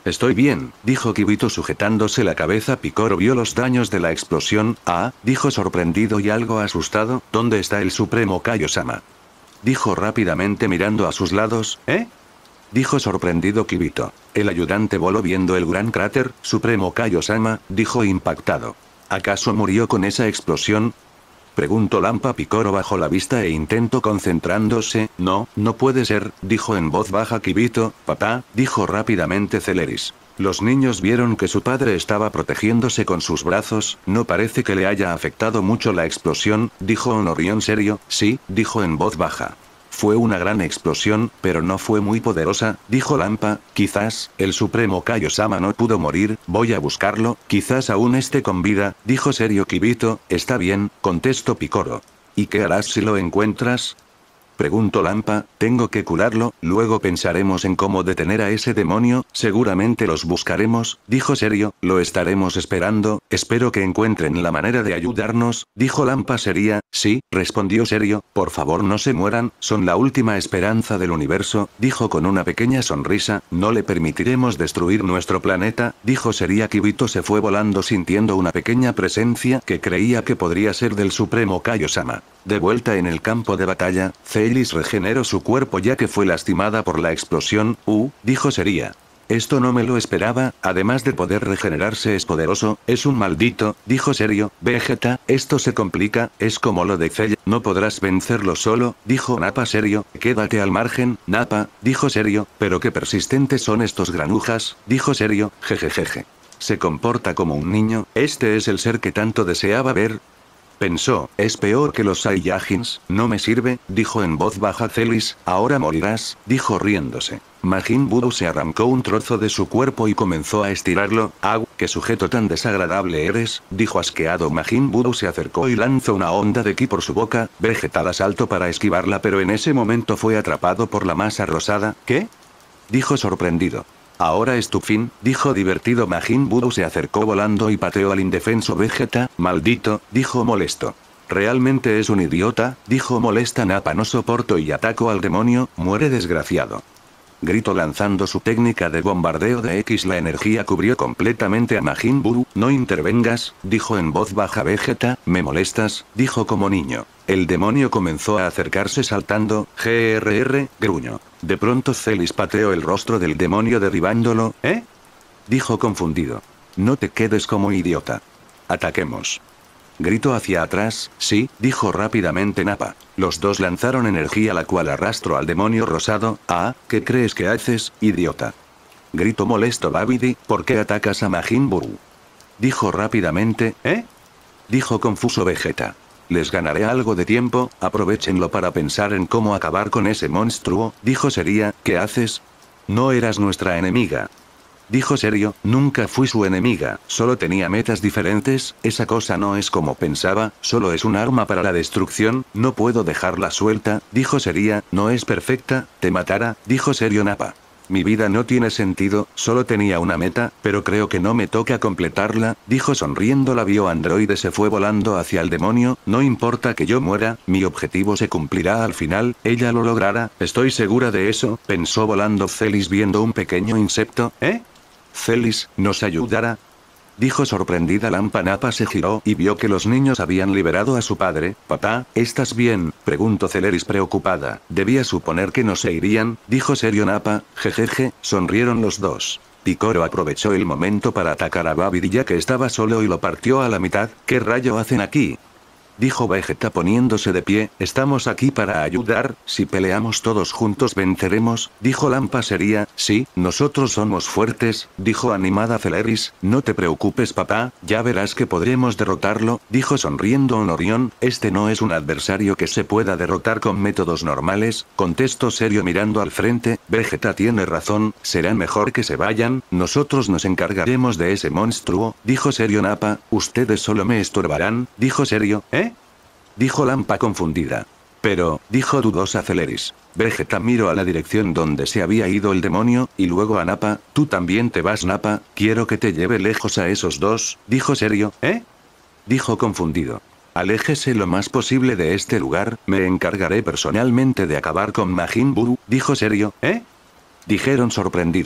Estoy bien, dijo Kibito sujetándose la cabeza. Picoro vio los daños de la explosión. Ah, dijo sorprendido y algo asustado, ¿dónde está el Supremo Kaiosama? Dijo rápidamente mirando a sus lados. ¿Eh? Dijo sorprendido Kibito. El ayudante voló viendo el gran cráter. Supremo Kaiosama, dijo impactado. ¿Acaso murió con esa explosión? Preguntó Lampa. Picoro bajó la vista e intentó concentrándose. No, no puede ser, dijo en voz baja Kibito. Papá, dijo rápidamente Celeris. Los niños vieron que su padre estaba protegiéndose con sus brazos. No parece que le haya afectado mucho la explosión, dijo Honorión serio. Sí, dijo en voz baja. Fue una gran explosión, pero no fue muy poderosa, dijo Lampa. Quizás, el Supremo Kaiosama no pudo morir, voy a buscarlo, quizás aún esté con vida, dijo serio Kibito. Está bien, contestó Picoro. ¿Y qué harás si lo encuentras? Preguntó Lampa. Tengo que curarlo, luego pensaremos en cómo detener a ese demonio, seguramente los buscaremos, dijo serio. Lo estaremos esperando, espero que encuentren la manera de ayudarnos, dijo Lampa seria. Sí, respondió serio, por favor no se mueran, son la última esperanza del universo, dijo con una pequeña sonrisa. No le permitiremos destruir nuestro planeta, dijo seria. Kibito se fue volando sintiendo una pequeña presencia que creía que podría ser del Supremo Kaiosama. De vuelta en el campo de batalla, Celis regeneró su cuerpo ya que fue lastimada por la explosión. Uh, dijo seria. Esto no me lo esperaba, además de poder regenerarse es poderoso, es un maldito, dijo serio. Vegeta, esto se complica, es como lo de Cell, no podrás vencerlo solo, dijo Nappa serio. Quédate al margen, Nappa, dijo serio, pero qué persistentes son estos granujas, dijo serio. Jejejeje. Se comporta como un niño, este es el ser que tanto deseaba ver. Pensó, es peor que los Saiyajins, no me sirve, dijo en voz baja Celis. Ahora morirás, dijo riéndose. Majin Buu se arrancó un trozo de su cuerpo y comenzó a estirarlo. ¡Au! ¡Qué sujeto tan desagradable eres!, dijo asqueado. Majin Buu se acercó y lanzó una onda de ki por su boca. Vegeta da salto para esquivarla, pero en ese momento fue atrapado por la masa rosada. ¿Qué? Dijo sorprendido. Ahora es tu fin, dijo divertido. Majin Buu se acercó volando y pateó al indefenso Vegeta. Maldito, dijo molesto. Realmente es un idiota, dijo molesta Nappa. No soporto y ataco al demonio, muere desgraciado. Gritó lanzando su técnica de bombardeo de X. La energía cubrió completamente a Majin Buu. No intervengas, dijo en voz baja Vegeta. Me molestas, dijo como niño. El demonio comenzó a acercarse saltando. Grr, gruñó. De pronto Celis pateó el rostro del demonio derribándolo. ¿Eh? Dijo confundido. No te quedes como idiota. Ataquemos. Gritó hacia atrás. Sí, dijo rápidamente Nappa. Los dos lanzaron energía la cual arrastró al demonio rosado. Ah, ¿qué crees que haces, idiota? Gritó molesto Babidi. ¿Por qué atacas a Majin Buu? Dijo rápidamente. ¿Eh? Dijo confuso Vegeta. Les ganaré algo de tiempo, aprovechenlo para pensar en cómo acabar con ese monstruo, dijo seria. ¿Qué haces? No eras nuestra enemiga. Dijo serio, nunca fui su enemiga, solo tenía metas diferentes, esa cosa no es como pensaba, solo es un arma para la destrucción, no puedo dejarla suelta, dijo seria. No es perfecta, te matará, dijo serio Nappa. Mi vida no tiene sentido, solo tenía una meta, pero creo que no me toca completarla, dijo sonriendo. La vio androide se fue volando hacia el demonio. No importa que yo muera, mi objetivo se cumplirá al final, ella lo logrará, estoy segura de eso, pensó volando Celis viendo un pequeño insecto. ¿Eh? Celis, ¿nos ayudará? Dijo sorprendida Lampa. Nappa se giró y vio que los niños habían liberado a su padre. Papá, ¿estás bien?, preguntó Celeris preocupada. Debía suponer que no se irían, dijo serio Nappa. Jejeje, sonrieron los dos. Picoro aprovechó el momento para atacar a Babidi ya que estaba solo y lo partió a la mitad. ¿Qué rayo hacen aquí?, dijo Vegeta poniéndose de pie. Estamos aquí para ayudar, si peleamos todos juntos venceremos, dijo Lampa seria. Sí, nosotros somos fuertes, dijo animada Celeris. No te preocupes papá, ya verás que podremos derrotarlo, dijo sonriendo Honorión. Este no es un adversario que se pueda derrotar con métodos normales, contestó serio mirando al frente. Vegeta tiene razón, será mejor que se vayan, nosotros nos encargaremos de ese monstruo, dijo serio Nappa. Ustedes solo me estorbarán, dijo serio. ¿Eh? Dijo Lampa confundida. Pero, dijo dudosa Celeris. Vegeta miró a la dirección donde se había ido el demonio, y luego a Nappa. ¿Tú también te vas Nappa? Quiero que te lleve lejos a esos dos, dijo serio. ¿Eh? Dijo confundido. Aléjese lo más posible de este lugar, me encargaré personalmente de acabar con Majin Buu, dijo serio. ¿Eh? Dijeron sorprendido.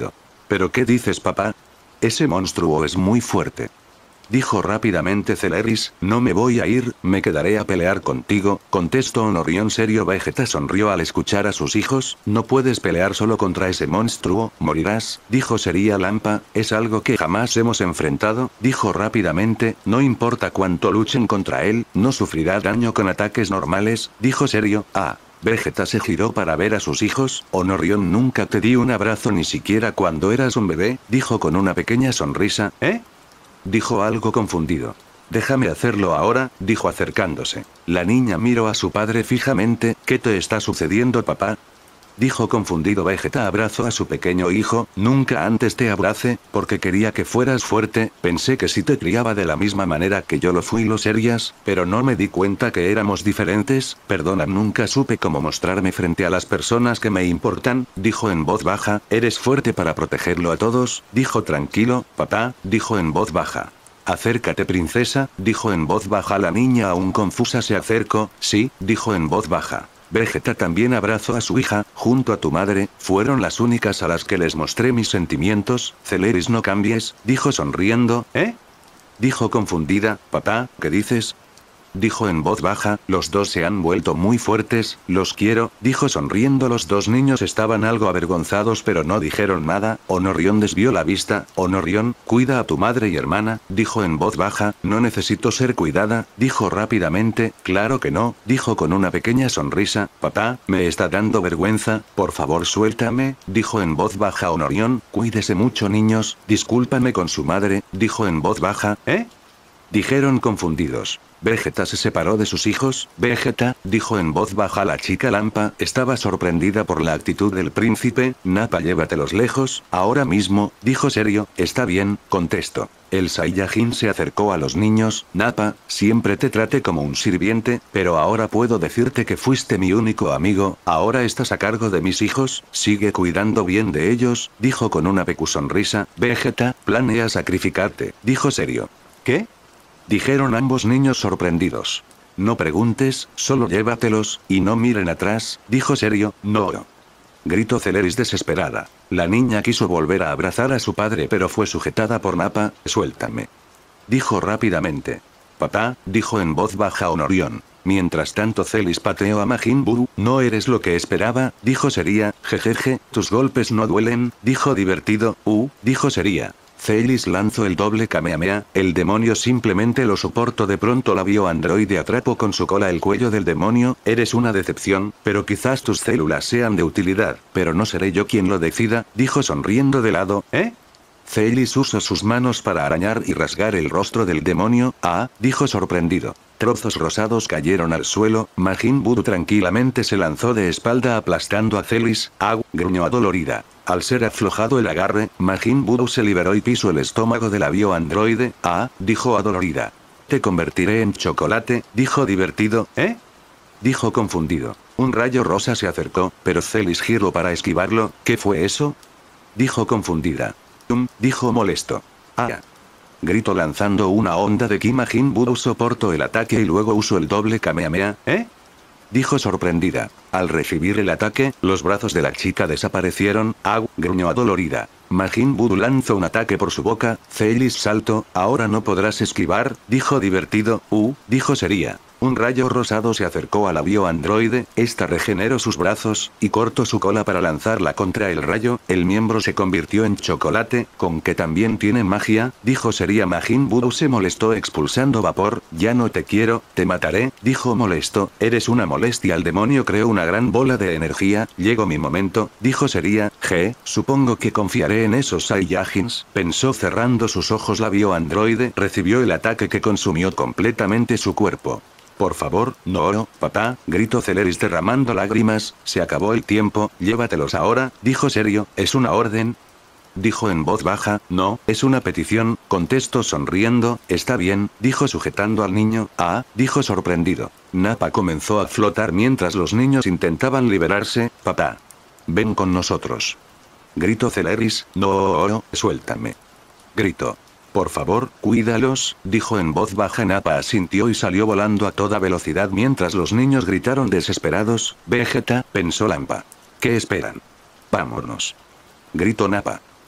¿Pero qué dices, papá? Ese monstruo es muy fuerte. Dijo rápidamente Celeris, no me voy a ir, me quedaré a pelear contigo, contestó Onorion serio. Vegeta sonrió al escuchar a sus hijos, no puedes pelear solo contra ese monstruo, morirás, dijo sería Lampa, es algo que jamás hemos enfrentado, dijo rápidamente, no importa cuánto luchen contra él, no sufrirá daño con ataques normales, dijo serio, ah. Vegeta se giró para ver a sus hijos, Onorion nunca te di un abrazo ni siquiera cuando eras un bebé, dijo con una pequeña sonrisa, ¿eh? Dijo algo confundido. Déjame hacerlo ahora, dijo acercándose. La niña miró a su padre fijamente, ¿qué te está sucediendo, papá? Dijo confundido. Vegeta abrazó a su pequeño hijo, nunca antes te abracé, porque quería que fueras fuerte, pensé que si te criaba de la misma manera que yo lo fui lo serías, pero no me di cuenta que éramos diferentes, perdona, nunca supe cómo mostrarme frente a las personas que me importan, dijo en voz baja, eres fuerte para protegerlo a todos, dijo tranquilo, papá, dijo en voz baja. Acércate princesa, dijo en voz baja. La niña aún confusa se acercó, sí, dijo en voz baja. Vegeta también abrazó a su hija, junto a tu madre, fueron las únicas a las que les mostré mis sentimientos, Celeris no cambies, dijo sonriendo, ¿eh? Dijo confundida, papá, ¿qué dices? Dijo en voz baja, los dos se han vuelto muy fuertes, los quiero, dijo sonriendo. Los dos niños estaban algo avergonzados pero no dijeron nada, Onorion desvió la vista, Onorion, cuida a tu madre y hermana, dijo en voz baja, no necesito ser cuidada, dijo rápidamente, claro que no, dijo con una pequeña sonrisa, papá, me está dando vergüenza, por favor suéltame, dijo en voz baja Onorion, cuídese mucho niños, discúlpame con su madre, dijo en voz baja, ¿eh? Dijeron confundidos. Vegeta se separó de sus hijos, Vegeta, dijo en voz baja la chica Lampa, estaba sorprendida por la actitud del príncipe, Nappa llévatelos lejos, ahora mismo, dijo serio, está bien, contestó. El Saiyajin se acercó a los niños, Nappa, siempre te traté como un sirviente, pero ahora puedo decirte que fuiste mi único amigo, ahora estás a cargo de mis hijos, sigue cuidando bien de ellos, dijo con una pecu sonrisa, Vegeta, planea sacrificarte, dijo serio. ¿Qué? Dijeron ambos niños sorprendidos. No preguntes, solo llévatelos, y no miren atrás, dijo serio, no. Gritó Celeris desesperada. La niña quiso volver a abrazar a su padre pero fue sujetada por Nappa, suéltame. Dijo rápidamente. Papá, dijo en voz baja Onorion. Mientras tanto Celis pateó a Majin Buu, no eres lo que esperaba, dijo seria, jejeje, tus golpes no duelen, dijo divertido, uh, dijo seria. Celis lanzó el doble Kamehameha, el demonio simplemente lo soportó. De pronto la vio androide atrapó con su cola el cuello del demonio, eres una decepción, pero quizás tus células sean de utilidad, pero no seré yo quien lo decida, dijo sonriendo de lado, ¿eh? Celis usó sus manos para arañar y rasgar el rostro del demonio, ah, dijo sorprendido. Trozos rosados cayeron al suelo, Majin Buu tranquilamente se lanzó de espalda aplastando a Celis, au, gruñó adolorida. Al ser aflojado el agarre, Majin Buu se liberó y pisó el estómago del avión androide, ah, dijo adolorida. Te convertiré en chocolate, dijo divertido, ¿eh? Dijo confundido. Un rayo rosa se acercó, pero Celis giró para esquivarlo, ¿qué fue eso? Dijo confundida. Um, dijo molesto. Ah. Gritó lanzando una onda de ki. Majin Buu soportó el ataque y luego usó el doble Kamehameha, ¿eh? Dijo sorprendida. Al recibir el ataque, los brazos de la chica desaparecieron, au, gruñó adolorida. Majin Buu lanzó un ataque por su boca, Celis saltó, ahora no podrás esquivar, dijo divertido, uh, dijo seria. Un rayo rosado se acercó al avión androide, esta regeneró sus brazos, y cortó su cola para lanzarla contra el rayo, el miembro se convirtió en chocolate, con que también tiene magia, dijo seria. Majin Buu se molestó expulsando vapor, ya no te quiero, te mataré, dijo molesto, eres una molestia. El demonio creó una gran bola de energía, llegó mi momento, dijo seria, G, supongo que confiaré en esos Saiyajins, pensó cerrando sus ojos. La vio androide, recibió el ataque que consumió completamente su cuerpo. Por favor, no, papá, gritó Celeris derramando lágrimas, se acabó el tiempo, llévatelos ahora, dijo serio, ¿es una orden? Dijo en voz baja, no, es una petición, contestó sonriendo, está bien, dijo sujetando al niño, ah, dijo sorprendido. Nappa comenzó a flotar mientras los niños intentaban liberarse, papá. Ven con nosotros. Gritó Celeris, no, suéltame. Gritó. Por favor, cuídalos, dijo en voz baja. Nappa asintió y salió volando a toda velocidad mientras los niños gritaron desesperados, Vegeta, pensó Lampa. ¿Qué esperan? Vámonos. Gritó Nappa.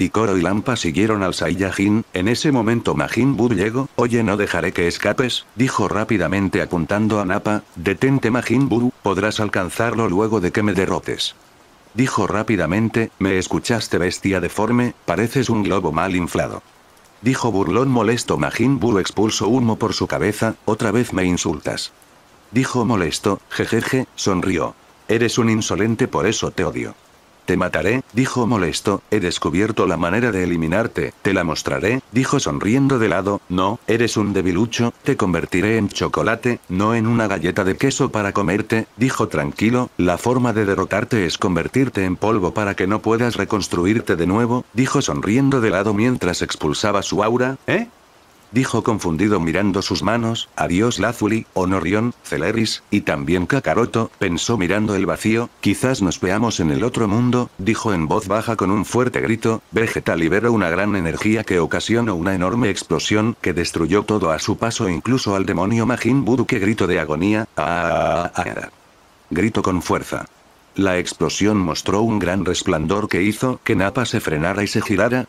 Picoro y Lampa siguieron al Saiyajin. En ese momento Majin Buu llegó. Oye, no dejaré que escapes, dijo rápidamente apuntando a Nappa. Detente Majin Buu, podrás alcanzarlo luego de que me derrotes. Dijo rápidamente. ¿Me escuchaste, bestia deforme? Pareces un globo mal inflado. Dijo burlón molesto. Majin Buu expulsó humo por su cabeza. Otra vez me insultas. Dijo molesto. Jejeje, sonrió. Eres un insolente, por eso te odio. Te mataré, dijo molesto. He descubierto la manera de eliminarte, te la mostraré, dijo sonriendo de lado. No, eres un debilucho, te convertiré en chocolate, no en una galleta de queso para comerte, dijo tranquilo. La forma de derrotarte es convertirte en polvo para que no puedas reconstruirte de nuevo, dijo sonriendo de lado mientras expulsaba su aura. ¿Eh? Dijo confundido mirando sus manos. Adiós Lazuli, Honorion, Celeris, y también Kakaroto, pensó mirando el vacío. Quizás nos veamos en el otro mundo, dijo en voz baja con un fuerte grito. Vegeta liberó una gran energía que ocasionó una enorme explosión que destruyó todo a su paso, incluso al demonio Majin Buu. ¡Qué grito de agonía! ¡Ah! ah, ah. Grito con fuerza. La explosión mostró un gran resplandor que hizo que Nappa se frenara y se girara.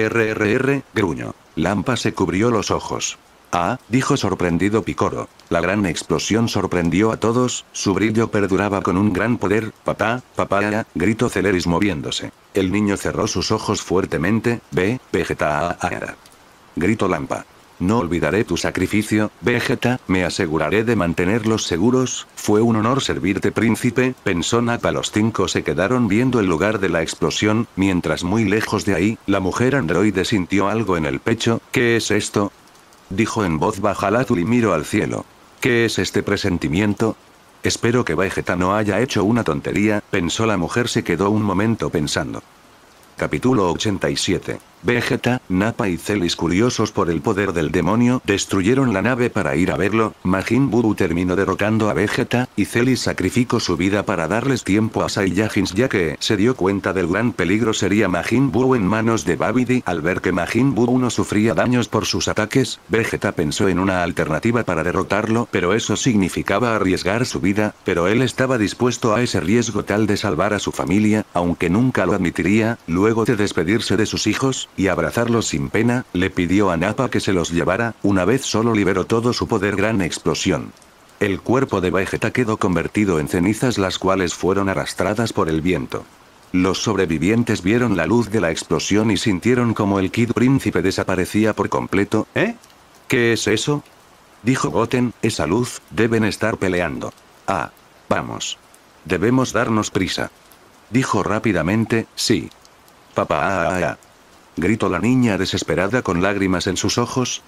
Grrr, gruñó. Lampa se cubrió los ojos. Ah, dijo sorprendido Picoro. La gran explosión sorprendió a todos, su brillo perduraba con un gran poder. Papá, papá, gritó Celeris moviéndose. El niño cerró sus ojos fuertemente. Ve, Vegeta, ah, ah. Gritó Lampa. No olvidaré tu sacrificio, Vegeta, me aseguraré de mantenerlos seguros. Fue un honor servirte, príncipe, pensó Nappa. Los cinco se quedaron viendo el lugar de la explosión, mientras muy lejos de ahí, la mujer androide sintió algo en el pecho. ¿Qué es esto? Dijo en voz baja Lazuli y miró al cielo. ¿Qué es este presentimiento? Espero que Vegeta no haya hecho una tontería, pensó la mujer. Se quedó un momento pensando. Capítulo ochenta y siete. Vegeta, Nappa y Celeris, curiosos por el poder del demonio, destruyeron la nave para ir a verlo. Majin Buu terminó derrotando a Vegeta, y Celeris sacrificó su vida para darles tiempo a Saiyajins, ya que se dio cuenta del gran peligro sería Majin Buu en manos de Babidi. Al ver que Majin Buu no sufría daños por sus ataques, Vegeta pensó en una alternativa para derrotarlo, pero eso significaba arriesgar su vida, pero él estaba dispuesto a ese riesgo tal de salvar a su familia, aunque nunca lo admitiría. Luego de despedirse de sus hijos y abrazarlos sin pena, le pidió a Nappa que se los llevara. Una vez solo liberó todo su poder. Gran explosión. El cuerpo de Vegeta quedó convertido en cenizas, las cuales fueron arrastradas por el viento. Los sobrevivientes vieron la luz de la explosión y sintieron como el Kid Príncipe desaparecía por completo. ¿Eh? ¿Qué es eso? Dijo Goten. Esa luz, deben estar peleando. Ah. Vamos. Debemos darnos prisa. Dijo rápidamente. Sí. Papá, ah, ah, ah. Gritó la niña desesperada con lágrimas en sus ojos.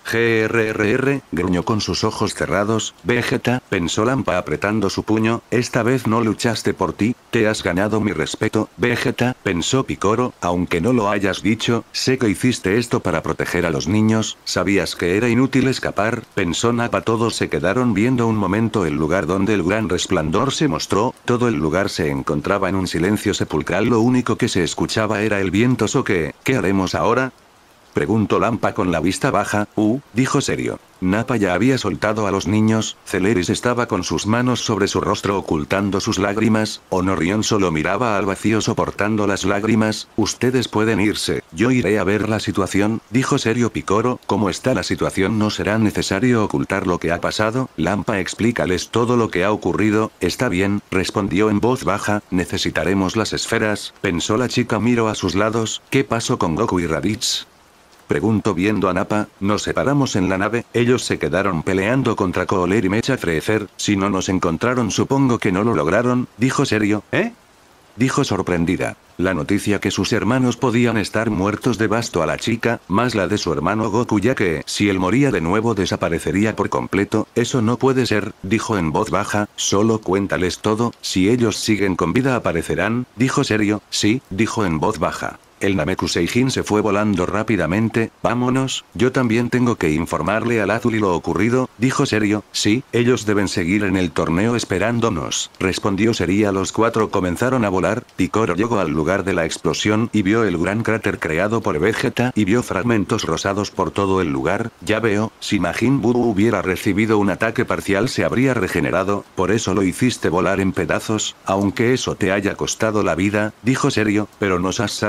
Grrr, gruñó con sus ojos cerrados. Vegeta, pensó Lampa apretando su puño, esta vez no luchaste por ti, te has ganado mi respeto. Vegeta, pensó Picoro, aunque no lo hayas dicho, sé que hiciste esto para proteger a los niños, sabías que era inútil escapar, pensó Nappa. Todos se quedaron viendo un momento el lugar donde el gran resplandor se mostró, todo el lugar se encontraba en un silencio sepulcral, lo único que se escuchaba era el viento. ¿So qué? ¿Qué haremos ahora? Preguntó Lampa con la vista baja. Uh, dijo serio. Nappa ya había soltado a los niños, Celeris estaba con sus manos sobre su rostro ocultando sus lágrimas, Honorion solo miraba al vacío soportando las lágrimas. Ustedes pueden irse, yo iré a ver la situación, dijo serio Picoro. ¿Cómo está la situación? No será necesario ocultar lo que ha pasado, Lampa, explícales todo lo que ha ocurrido. Está bien, respondió en voz baja. Necesitaremos las esferas, pensó la chica. Miró a sus lados. ¿Qué pasó con Goku y Raditz? Preguntó viendo a Nappa. Nos separamos en la nave, ellos se quedaron peleando contra Cooler y Mecha Freezer, si no nos encontraron supongo que no lo lograron, dijo serio. ¿Eh? Dijo sorprendida. La noticia que sus hermanos podían estar muertos devastó a la chica, más la de su hermano Goku, ya que, si él moría de nuevo desaparecería por completo. Eso no puede ser, dijo en voz baja, solo cuéntales todo, si ellos siguen con vida aparecerán, dijo serio. Sí, dijo en voz baja. El Namekuseijin se fue volando rápidamente. Vámonos, yo también tengo que informarle a Lazuli lo ocurrido, dijo serio. Sí, ellos deben seguir en el torneo esperándonos, respondió seria. Los cuatro comenzaron a volar. Picoro llegó al lugar de la explosión y vio el gran cráter creado por Vegeta y vio fragmentos rosados por todo el lugar. Ya veo, si Majin Buu hubiera recibido un ataque parcial se habría regenerado, por eso lo hiciste volar en pedazos, aunque eso te haya costado la vida, dijo serio. Pero nos has salvado la vida,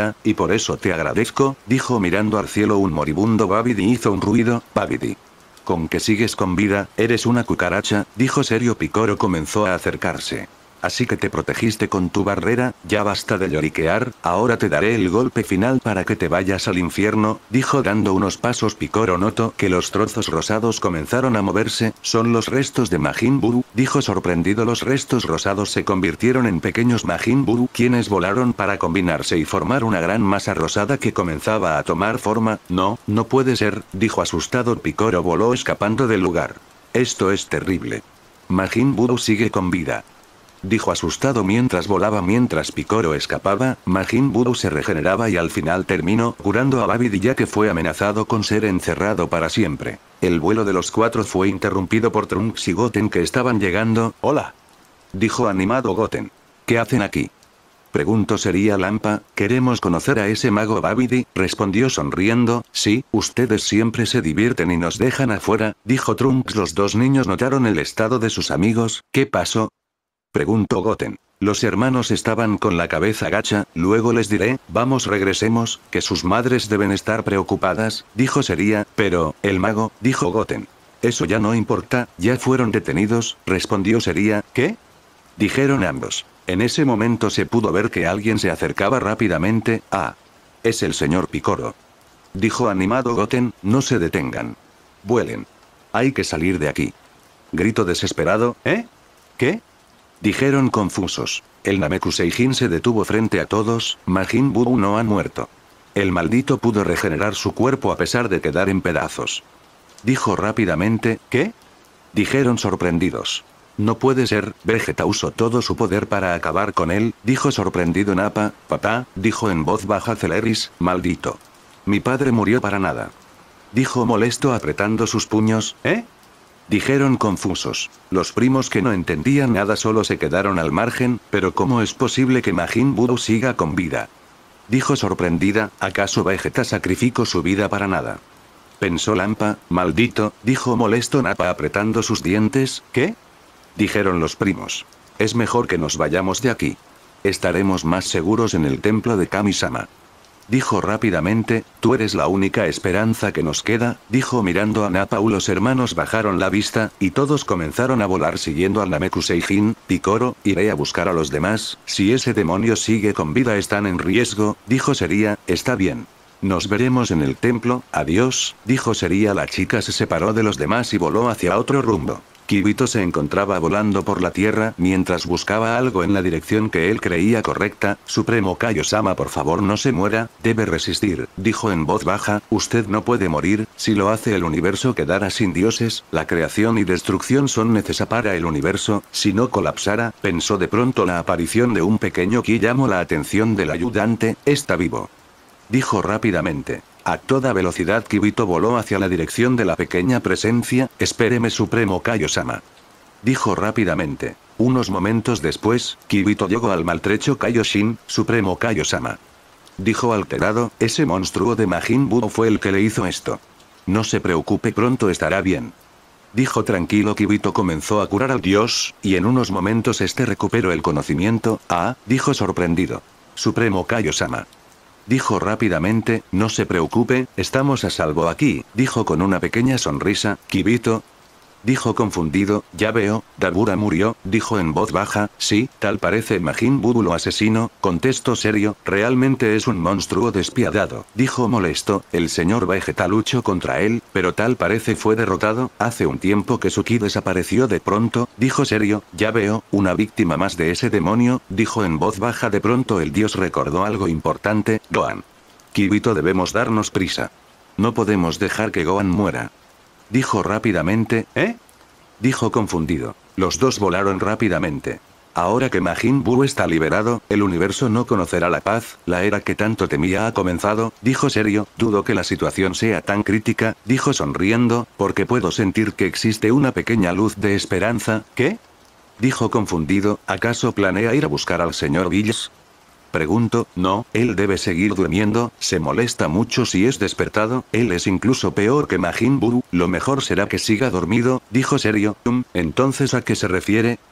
vida, y por eso te agradezco, dijo mirando al cielo un moribundo Babidi hizo un ruido, Babidi. Con que sigues con vida, eres una cucaracha, dijo serio Picoro comenzó a acercarse. Así que te protegiste con tu barrera, ya basta de lloriquear, ahora te daré el golpe final para que te vayas al infierno, dijo dando unos pasos Picoro notó que los trozos rosados comenzaron a moverse, son los restos de Majin Buu, dijo sorprendido los restos rosados se convirtieron en pequeños Majin Buu, quienes volaron para combinarse y formar una gran masa rosada que comenzaba a tomar forma, no, no puede ser, dijo asustado Picoro voló escapando del lugar. Esto es terrible. Majin Buu sigue con vida. Dijo asustado mientras volaba mientras Picoro escapaba, Majin Buu se regeneraba y al final terminó curando a Babidi ya que fue amenazado con ser encerrado para siempre. El vuelo de los cuatro fue interrumpido por Trunks y Goten que estaban llegando. Hola. Dijo animado Goten. ¿Qué hacen aquí? Preguntó sería Lampa, queremos conocer a ese mago Babidi, respondió sonriendo, sí, ustedes siempre se divierten y nos dejan afuera, dijo Trunks los dos niños notaron el estado de sus amigos, ¿qué pasó? Preguntó Goten. Los hermanos estaban con la cabeza gacha, luego les diré, vamos regresemos, que sus madres deben estar preocupadas, dijo Seria, pero, el mago, dijo Goten. Eso ya no importa, ya fueron detenidos, respondió Seria, ¿qué? Dijeron ambos. En ese momento se pudo ver que alguien se acercaba rápidamente, ah. Es el señor Picoro. Dijo animado Goten, no se detengan. Vuelen. Hay que salir de aquí. Grito desesperado, ¿eh? ¿Qué? Dijeron confusos. El Namekuseijin se detuvo frente a todos, Majin Buu no ha muerto. El maldito pudo regenerar su cuerpo a pesar de quedar en pedazos. Dijo rápidamente, ¿qué? Dijeron sorprendidos. No puede ser, Vegeta usó todo su poder para acabar con él, dijo sorprendido Nappa, papá, dijo en voz baja Celeris, maldito. Mi padre murió para nada. Dijo molesto apretando sus puños, ¿eh? Dijeron confusos. Los primos que no entendían nada solo se quedaron al margen, pero ¿cómo es posible que Majin Buu siga con vida? Dijo sorprendida, ¿acaso Vegeta sacrificó su vida para nada? Pensó Lampa, maldito, dijo molesto Nappa apretando sus dientes, ¿qué? Dijeron los primos. Es mejor que nos vayamos de aquí. Estaremos más seguros en el templo de Kami-sama. Dijo rápidamente, tú eres la única esperanza que nos queda, dijo mirando a Nappa. Los hermanos bajaron la vista, y todos comenzaron a volar siguiendo al Namekuseijin, Picoro, iré a buscar a los demás, si ese demonio sigue con vida están en riesgo, dijo Seria, está bien. Nos veremos en el templo, adiós, dijo Seria. La chica se separó de los demás y voló hacia otro rumbo. Kibito se encontraba volando por la tierra mientras buscaba algo en la dirección que él creía correcta. Supremo Kaio-sama, por favor no se muera, debe resistir, dijo en voz baja, usted no puede morir, si lo hace el universo quedará sin dioses, la creación y destrucción son necesarias para el universo, si no colapsara, pensó de pronto la aparición de un pequeño Ki llamó la atención del ayudante, está vivo. Dijo rápidamente. A toda velocidad Kibito voló hacia la dirección de la pequeña presencia, espéreme Supremo Kaio-sama. Dijo rápidamente. Unos momentos después, Kibito llegó al maltrecho Kaioshin, Supremo Kaio-sama. Dijo alterado, ese monstruo de Majin Buu fue el que le hizo esto. No se preocupe, pronto estará bien. Dijo tranquilo. Kibito comenzó a curar al dios, y en unos momentos este recuperó el conocimiento, ah, dijo sorprendido. Supremo Kaio-sama. Dijo rápidamente, no se preocupe, estamos a salvo aquí, dijo con una pequeña sonrisa, Kibito. Dijo confundido, ya veo, Dabura murió, dijo en voz baja, sí, tal parece Majin Buu lo asesino, contestó serio, realmente es un monstruo despiadado, dijo molesto, el señor Vegeta luchó contra él, pero tal parece fue derrotado, hace un tiempo que su ki desapareció de pronto, dijo serio, ya veo, una víctima más de ese demonio, dijo en voz baja de pronto el dios recordó algo importante, Gohan. Kibito debemos darnos prisa. No podemos dejar que Gohan muera. Dijo rápidamente, ¿eh? Dijo confundido. Los dos volaron rápidamente. Ahora que Majin Buu está liberado, el universo no conocerá la paz, la era que tanto temía ha comenzado, dijo serio, dudo que la situación sea tan crítica, dijo sonriendo, porque puedo sentir que existe una pequeña luz de esperanza, ¿qué? Dijo confundido, ¿acaso planea ir a buscar al señor Bills? Pregunto, no, él debe seguir durmiendo, se molesta mucho si es despertado, él es incluso peor que Majin Buu, lo mejor será que siga dormido, dijo serio, um, entonces ¿a qué se refiere?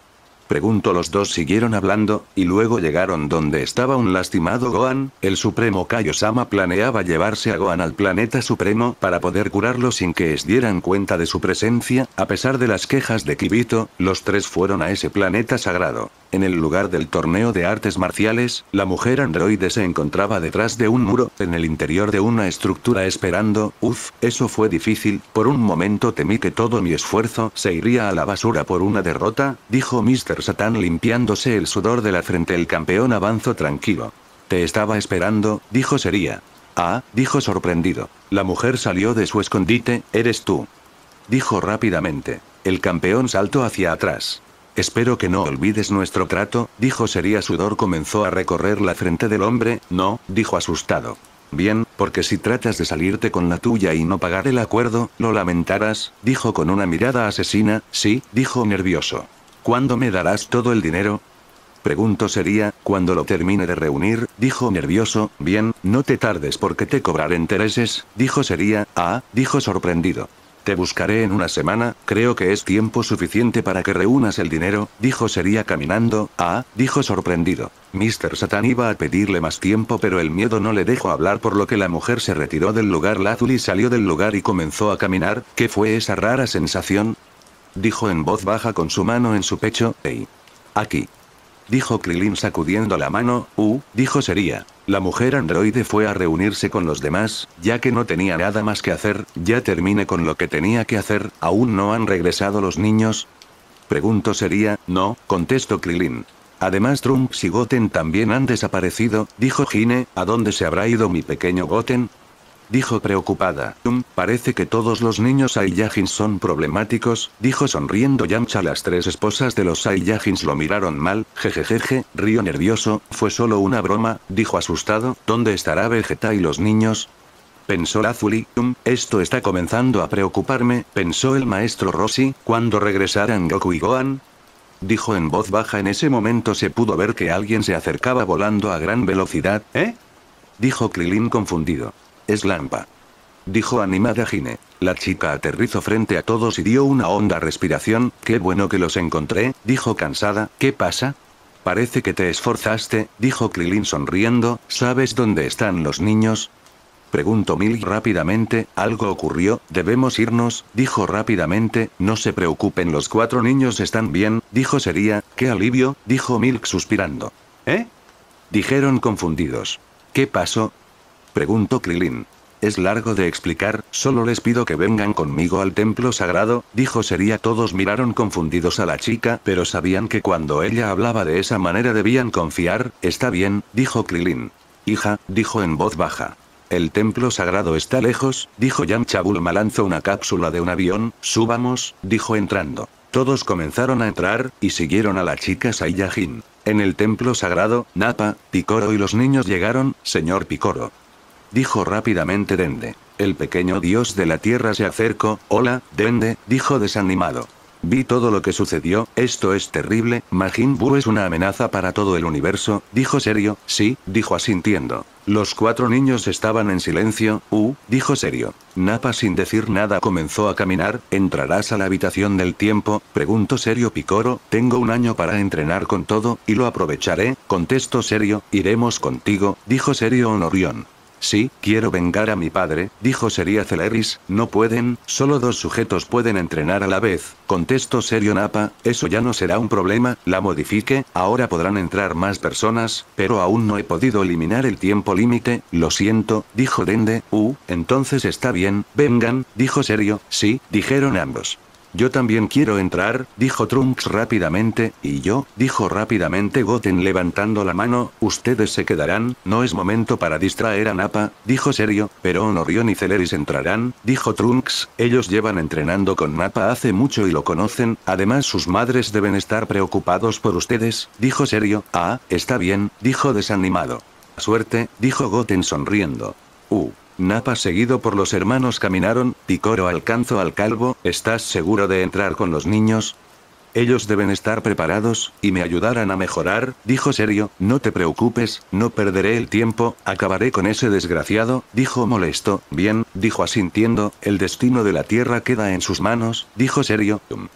Preguntó. Los dos siguieron hablando, y luego llegaron donde estaba un lastimado Gohan. El Supremo Kaiosama planeaba llevarse a Gohan al planeta supremo para poder curarlo sin que se dieran cuenta de su presencia. A pesar de las quejas de Kibito, los tres fueron a ese planeta sagrado. En el lugar del torneo de artes marciales, la mujer androide se encontraba detrás de un muro, en el interior de una estructura esperando. Uf, eso fue difícil, por un momento temí que todo mi esfuerzo se iría a la basura por una derrota, dijo míster Satan limpiándose el sudor de la frente. El campeón avanzó tranquilo. Te estaba esperando, dijo Seria. Ah, dijo sorprendido. La mujer salió de su escondite. Eres tú, dijo rápidamente. El campeón saltó hacia atrás. Espero que no olvides nuestro trato, dijo Seria. Sudor comenzó a recorrer la frente del hombre. No, dijo asustado. Bien, porque si tratas de salirte con la tuya y no pagar el acuerdo, lo lamentarás, dijo con una mirada asesina. Sí, dijo nervioso. ¿Cuándo me darás todo el dinero? Preguntó Seria. Cuando lo termine de reunir, dijo nervioso. Bien, no te tardes porque te cobraré intereses, dijo Seria. Ah, dijo sorprendido. Te buscaré en una semana, creo que es tiempo suficiente para que reúnas el dinero, dijo Seria caminando. Ah, dijo sorprendido. míster Satan iba a pedirle más tiempo pero el miedo no le dejó hablar por lo que la mujer se retiró del lugar. Lazuli salió del lugar y comenzó a caminar. ¿Qué fue esa rara sensación? Dijo en voz baja con su mano en su pecho. Hey. Aquí. Dijo Krilin sacudiendo la mano. Uh, dijo Seria. La mujer androide fue a reunirse con los demás, ya que no tenía nada más que hacer. Ya terminé con lo que tenía que hacer. ¿Aún no han regresado los niños? Preguntó Seria. No, contestó Krilin. Además Trunks y Goten también han desaparecido, dijo Gine. ¿A dónde se habrá ido mi pequeño Goten? Dijo preocupada. Um, parece que todos los niños Saiyajins son problemáticos, dijo sonriendo Yamcha. Las tres esposas de los Saiyajins lo miraron mal. Jejejeje, río nervioso, fue solo una broma, dijo asustado. ¿Dónde estará Vegeta y los niños? Pensó Lazuli. Um, esto está comenzando a preocuparme, pensó el maestro Roshi. ¿Cuándo regresarán Goku y Gohan? Dijo en voz baja. En ese momento se pudo ver que alguien se acercaba volando a gran velocidad. ¿Eh? Dijo Krilin confundido. Es Lampa, dijo animada Gine. La chica aterrizó frente a todos y dio una honda respiración. Qué bueno que los encontré, dijo cansada. ¿Qué pasa? Parece que te esforzaste, dijo Krilin sonriendo. ¿Sabes dónde están los niños? Preguntó Milk rápidamente. Algo ocurrió, debemos irnos, dijo rápidamente. No se preocupen, los cuatro niños están bien, dijo Seria. Qué alivio, dijo Milk suspirando. ¿Eh? Dijeron confundidos. ¿Qué pasó? Preguntó Krilin. Es largo de explicar, solo les pido que vengan conmigo al templo sagrado, dijo Seria. Todos miraron confundidos a la chica, pero sabían que cuando ella hablaba de esa manera debían confiar. Está bien, dijo Krilin. Hija, dijo en voz baja. El templo sagrado está lejos, dijo Yamcha. Bulma lanzó una cápsula de un avión. Subamos, dijo entrando. Todos comenzaron a entrar, y siguieron a la chica Saiyajin. En el templo sagrado, Nappa, Picoro y los niños llegaron. Señor Picoro, dijo rápidamente Dende. El pequeño dios de la tierra se acercó. Hola, Dende, dijo desanimado. Vi todo lo que sucedió, esto es terrible, Majin Buu es una amenaza para todo el universo, dijo Serio. Sí, dijo asintiendo. Los cuatro niños estaban en silencio. Uh, dijo Serio. Nappa sin decir nada comenzó a caminar. ¿Entrarás a la habitación del tiempo? Preguntó Serio. Picoro, tengo un año para entrenar con todo, y lo aprovecharé, contestó Serio. Iremos contigo, dijo Serio Honorión. Sí, quiero vengar a mi padre, dijo Seria Celeris. No pueden, solo dos sujetos pueden entrenar a la vez, contestó Serio Nappa. Eso ya no será un problema, la modifique, ahora podrán entrar más personas, pero aún no he podido eliminar el tiempo límite, lo siento, dijo Dende. Uh, entonces está bien, vengan, dijo Serio. Sí, dijeron ambos. Yo también quiero entrar, dijo Trunks rápidamente. Y yo, dijo rápidamente Goten levantando la mano. Ustedes se quedarán, no es momento para distraer a Nappa, dijo Serio. Pero Honorión y Celeris entrarán, dijo Trunks. Ellos llevan entrenando con Nappa hace mucho y lo conocen, además sus madres deben estar preocupados por ustedes, dijo Serio. Ah, está bien, dijo desanimado. Suerte, dijo Goten sonriendo. Uh. Nappa seguido por los hermanos caminaron. Picoro alcanzó al calvo. ¿Estás seguro de entrar con los niños? Ellos deben estar preparados, y me ayudarán a mejorar, dijo Serio. No te preocupes, no perderé el tiempo, acabaré con ese desgraciado, dijo molesto. Bien, dijo asintiendo, el destino de la tierra queda en sus manos, dijo Serio.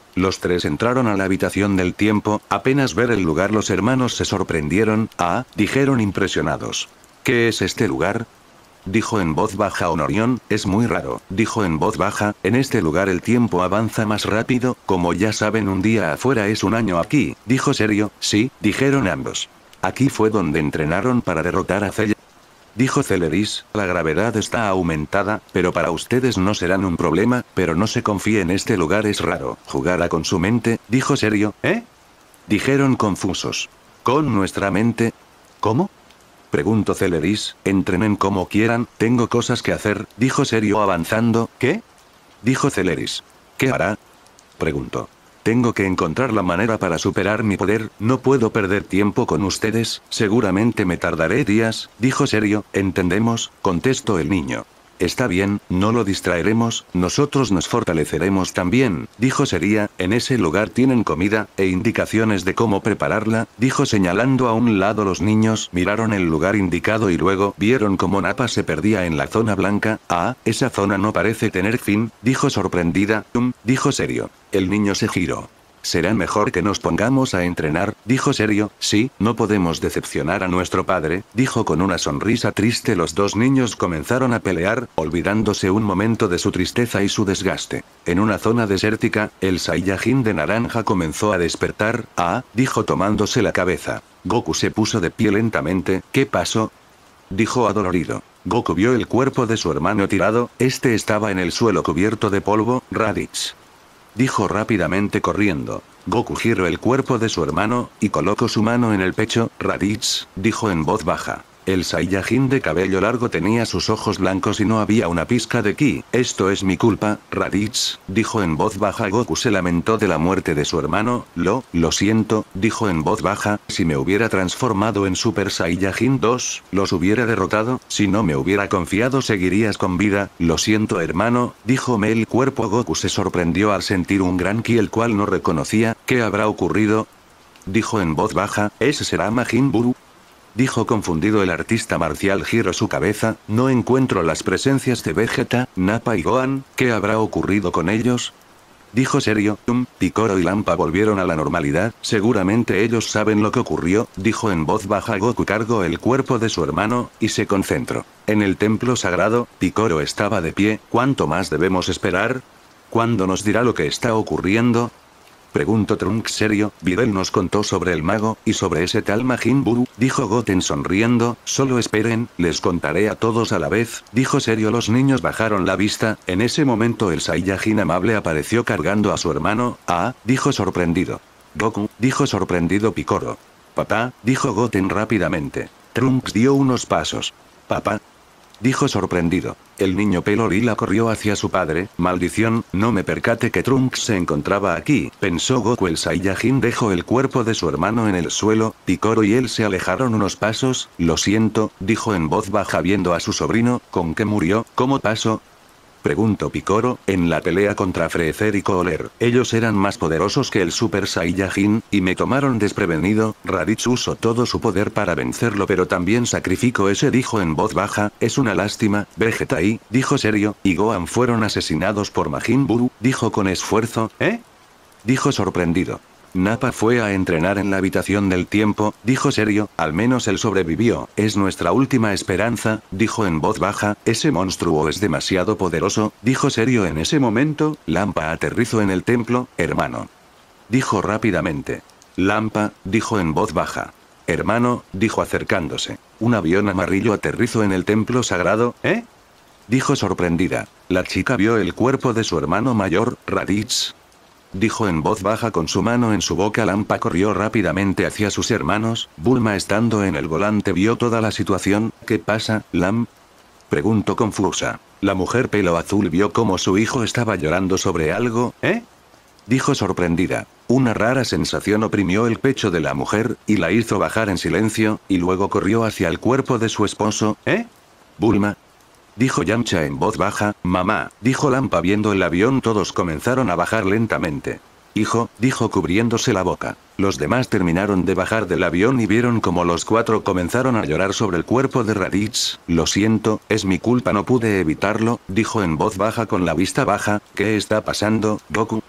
Los tres entraron a la habitación del tiempo, apenas ver el lugar los hermanos se sorprendieron, ah, dijeron impresionados. ¿Qué es este lugar? Dijo en voz baja Honorión, es muy raro, dijo en voz baja, en este lugar el tiempo avanza más rápido, como ya saben un día afuera es un año aquí, dijo Serio, sí, dijeron ambos. Aquí fue donde entrenaron para derrotar a Cella. Dijo Celeris, la gravedad está aumentada, pero para ustedes no serán un problema, pero no se confíe en este lugar es raro, jugará con su mente, dijo Serio, ¿eh? Dijeron confusos. ¿Con nuestra mente? ¿Cómo? Preguntó Celeris, entrenen como quieran, tengo cosas que hacer, dijo Serio avanzando, ¿qué? Dijo Celeris. ¿Qué hará? Preguntó. Tengo que encontrar la manera para superar mi poder, no puedo perder tiempo con ustedes, seguramente me tardaré días, dijo Serio, entendemos, contestó el niño. Está bien, no lo distraeremos, nosotros nos fortaleceremos también, dijo Seria, en ese lugar tienen comida, e indicaciones de cómo prepararla, dijo señalando a un lado los niños miraron el lugar indicado y luego vieron cómo Nappa se perdía en la zona blanca, ah, esa zona no parece tener fin, dijo sorprendida, um, dijo Serio. El niño se giró. Será mejor que nos pongamos a entrenar, dijo Serio, sí, no podemos decepcionar a nuestro padre, dijo con una sonrisa triste los dos niños comenzaron a pelear, olvidándose un momento de su tristeza y su desgaste. En una zona desértica, el Saiyajin de naranja comenzó a despertar, ah, dijo tomándose la cabeza. Goku se puso de pie lentamente, ¿qué pasó? Dijo adolorido. Goku vio el cuerpo de su hermano tirado, este estaba en el suelo cubierto de polvo, Raditz. Dijo rápidamente corriendo. Goku giró el cuerpo de su hermano, y colocó su mano en el pecho, Raditz, dijo en voz baja. El Saiyajin de cabello largo tenía sus ojos blancos y no había una pizca de ki. Esto es mi culpa, Raditz, dijo en voz baja. Goku se lamentó de la muerte de su hermano, lo, lo siento, dijo en voz baja, si me hubiera transformado en Super Saiyajin dos, los hubiera derrotado, si no me hubiera confiado seguirías con vida, lo siento hermano, díjome el cuerpo. Goku se sorprendió al sentir un gran ki el cual no reconocía, ¿qué habrá ocurrido? Dijo en voz baja, ¿ese será Majin Buu? Dijo confundido el artista marcial giró su cabeza, no encuentro las presencias de Vegeta, Nappa y Gohan, ¿qué habrá ocurrido con ellos? Dijo Serio, um, Piccolo y Lampa volvieron a la normalidad, seguramente ellos saben lo que ocurrió, dijo en voz baja. Goku cargó el cuerpo de su hermano, y se concentró. En el templo sagrado, Piccolo estaba de pie, ¿cuánto más debemos esperar? ¿Cuándo nos dirá lo que está ocurriendo? Preguntó Trunks serio, Videl nos contó sobre el mago, y sobre ese tal Majin Buu, dijo Goten sonriendo, solo esperen, les contaré a todos a la vez, dijo serio. Los niños bajaron la vista, en ese momento el Saiyajin amable apareció cargando a su hermano, ah, dijo sorprendido. Goku, dijo sorprendido Piccolo. Papá, dijo Goten rápidamente. Trunks dio unos pasos. Papá. Dijo sorprendido. El niño pelo lila corrió hacia su padre, maldición, no me percaté que Trunks se encontraba aquí, pensó Goku. El Saiyajin dejó el cuerpo de su hermano en el suelo, Piccolo y él se alejaron unos pasos, lo siento, dijo en voz baja viendo a su sobrino, ¿con qué murió? ¿Cómo pasó? Preguntó Piccolo, en la pelea contra Freezer y Cooler, ellos eran más poderosos que el Super Saiyajin, y me tomaron desprevenido, Raditz usó todo su poder para vencerlo pero también sacrificó ese dijo en voz baja, es una lástima, Vegeta y, dijo serio, y Gohan fueron asesinados por Majin Buu, dijo con esfuerzo, ¿eh? Dijo sorprendido. Nappa fue a entrenar en la habitación del tiempo, dijo serio, al menos él sobrevivió, es nuestra última esperanza, dijo en voz baja, ese monstruo es demasiado poderoso, dijo serio en ese momento, Lampa aterrizó en el templo, hermano. Dijo rápidamente. Lampa, dijo en voz baja. Hermano, dijo acercándose. Un avión amarillo aterrizó en el templo sagrado, ¿eh? Dijo sorprendida. La chica vio el cuerpo de su hermano mayor, Raditz. Dijo en voz baja con su mano en su boca. Lampa corrió rápidamente hacia sus hermanos, Bulma estando en el volante vio toda la situación, ¿qué pasa, Lam? Preguntó confusa. La mujer pelo azul vio cómo su hijo estaba llorando sobre algo, ¿eh? Dijo sorprendida. Una rara sensación oprimió el pecho de la mujer, y la hizo bajar en silencio, y luego corrió hacia el cuerpo de su esposo, ¿eh? Bulma. Dijo Yamcha en voz baja, mamá, dijo Lampa viendo el avión. Todos comenzaron a bajar lentamente. Hijo, dijo cubriéndose la boca. Los demás terminaron de bajar del avión y vieron como los cuatro comenzaron a llorar sobre el cuerpo de Raditz. Lo siento, es mi culpa, no pude evitarlo, dijo en voz baja con la vista baja, ¿qué está pasando, Goku?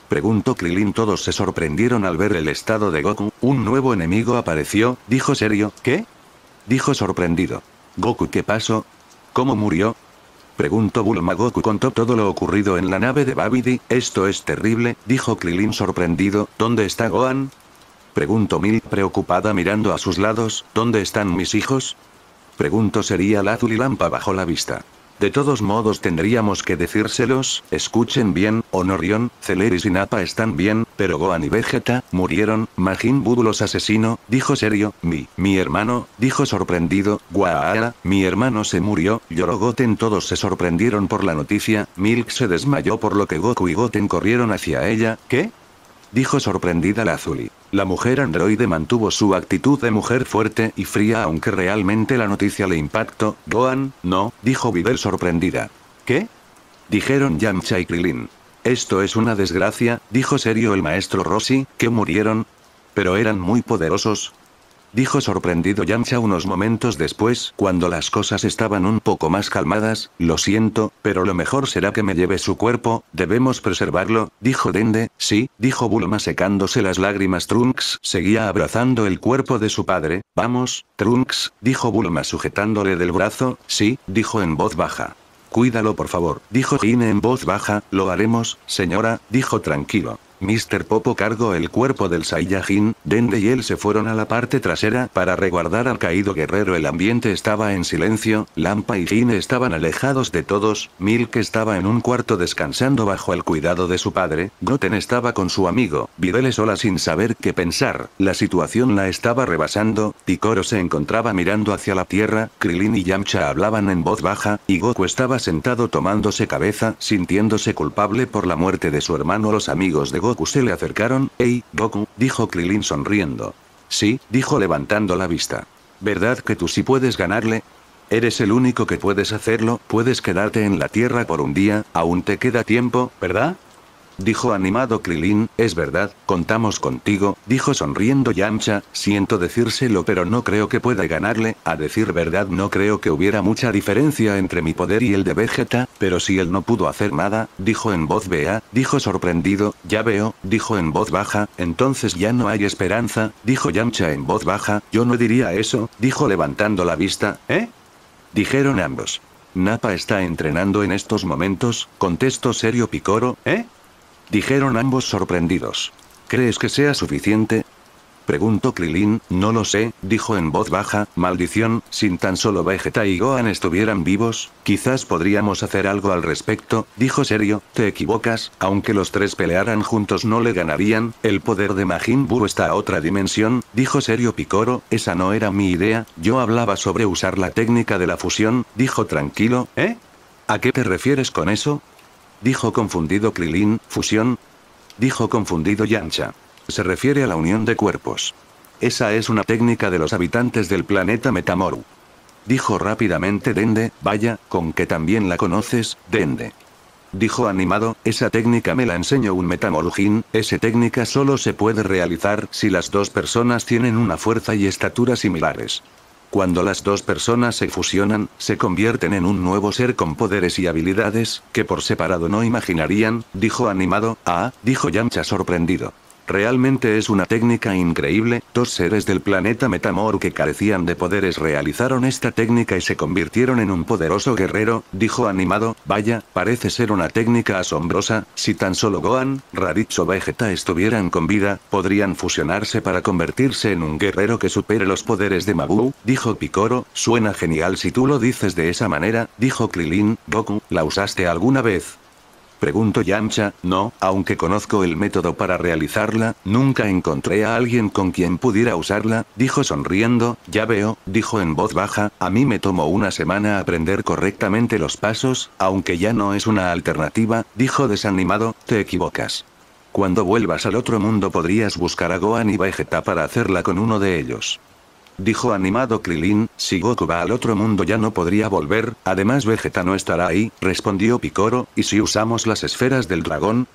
Preguntó Krilin. Todos se sorprendieron al ver el estado de Goku. Un nuevo enemigo apareció, dijo serio. ¿Qué? Dijo sorprendido. Goku, ¿qué pasó? ¿Cómo murió? Preguntó Bulma. Goku contó todo lo ocurrido en la nave de Babidi. Esto es terrible, dijo Krilin sorprendido. ¿Dónde está Gohan? Preguntó Milk preocupada mirando a sus lados. ¿Dónde están mis hijos? Preguntó Serial Azul y Lampa bajó la vista. De todos modos tendríamos que decírselos. Escuchen bien, Honorion, Celeris y Nappa están bien, pero Gohan y Vegeta murieron. Majin Buu los asesinó, dijo serio. Mi, mi hermano, dijo sorprendido. Guaara, mi hermano se murió, lloró Goten. Todos se sorprendieron por la noticia. Milk se desmayó por lo que Goku y Goten corrieron hacia ella. ¿Qué? Dijo sorprendida la Azuli. La mujer androide mantuvo su actitud de mujer fuerte y fría aunque realmente la noticia le impactó. Gohan, no, dijo Videl sorprendida. ¿Qué? Dijeron Yamcha y Krilin. Esto es una desgracia, dijo serio el maestro Roshi, ¿que murieron? Pero eran muy poderosos. Dijo sorprendido Yamcha unos momentos después, cuando las cosas estaban un poco más calmadas. Lo siento, pero lo mejor será que me lleve su cuerpo, debemos preservarlo, dijo Dende. Sí, dijo Bulma secándose las lágrimas. Trunks seguía abrazando el cuerpo de su padre. Vamos, Trunks, dijo Bulma sujetándole del brazo. Sí, dijo en voz baja. Cuídalo por favor, dijo Gine en voz baja. Lo haremos, señora, dijo tranquilo. mister Popo cargó el cuerpo del Saiyajin. Dende y él se fueron a la parte trasera para resguardar al caído guerrero. El ambiente estaba en silencio, Lampa y Gine estaban alejados de todos, Milk estaba en un cuarto descansando bajo el cuidado de su padre, Goten estaba con su amigo, Videl sola sin saber qué pensar, la situación la estaba rebasando, Piccolo se encontraba mirando hacia la tierra, Krilin y Yamcha hablaban en voz baja, y Goku estaba sentado tomándose cabeza, sintiéndose culpable por la muerte de su hermano. Los amigos de Goku se le acercaron. «Hey, Goku», dijo Krilin sonriendo. «Sí», dijo levantando la vista. «¿Verdad que tú sí puedes ganarle? Eres el único que puedes hacerlo, puedes quedarte en la Tierra por un día, aún te queda tiempo, ¿verdad?», dijo animado Krilin. «Es verdad, contamos contigo», dijo sonriendo Yamcha. «Siento decírselo pero no creo que pueda ganarle, a decir verdad no creo que hubiera mucha diferencia entre mi poder y el de Vegeta, pero si él no pudo hacer nada», dijo en voz baja, dijo sorprendido. «Ya veo», dijo en voz baja. «Entonces ya no hay esperanza», dijo Yamcha en voz baja. «Yo no diría eso», dijo levantando la vista. «¿Eh?», dijeron ambos. «Nappa está entrenando en estos momentos», contestó serio Piccolo. «¿Eh?», dijeron ambos sorprendidos. «¿Crees que sea suficiente?», preguntó Krilin. «No lo sé», dijo en voz baja. «Maldición, sin tan solo Vegeta y Gohan estuvieran vivos, quizás podríamos hacer algo al respecto», dijo serio. «Te equivocas, aunque los tres pelearan juntos no le ganarían, el poder de Majin Buu está a otra dimensión», dijo serio Piccolo. «Esa no era mi idea, yo hablaba sobre usar la técnica de la fusión», dijo tranquilo. «¿Eh? ¿A qué te refieres con eso?», dijo confundido Krilin. «¿Fusión?», dijo confundido Yamcha. «Se refiere a la unión de cuerpos. Esa es una técnica de los habitantes del planeta Metamoru», dijo rápidamente Dende. «Vaya, con que también la conoces, Dende», dijo animado. «Esa técnica me la enseñó un Metamorujin, esa técnica solo se puede realizar si las dos personas tienen una fuerza y estatura similares. Cuando las dos personas se fusionan, se convierten en un nuevo ser con poderes y habilidades, que por separado no imaginarían», dijo animado. «Ah», dijo Yamcha sorprendido. «Realmente es una técnica increíble, dos seres del planeta Metamoru que carecían de poderes realizaron esta técnica y se convirtieron en un poderoso guerrero», dijo animado. «Vaya, parece ser una técnica asombrosa, si tan solo Gohan, Raditz o Vegeta estuvieran con vida, podrían fusionarse para convertirse en un guerrero que supere los poderes de Mabuu», dijo Piccolo. «Suena genial si tú lo dices de esa manera», dijo Krilin. «Goku, ¿la usaste alguna vez?», preguntó Yamcha. «No, aunque conozco el método para realizarla, nunca encontré a alguien con quien pudiera usarla», dijo sonriendo. «Ya veo», dijo en voz baja. «A mí me tomó una semana aprender correctamente los pasos, aunque ya no es una alternativa», dijo desanimado. «Te equivocas. Cuando vuelvas al otro mundo podrías buscar a Gohan y Vegeta para hacerla con uno de ellos», dijo animado Krilin. «Si Goku va al otro mundo ya no podría volver, además Vegeta no estará ahí», respondió Piccolo. «¿Y si usamos las esferas del dragón?»,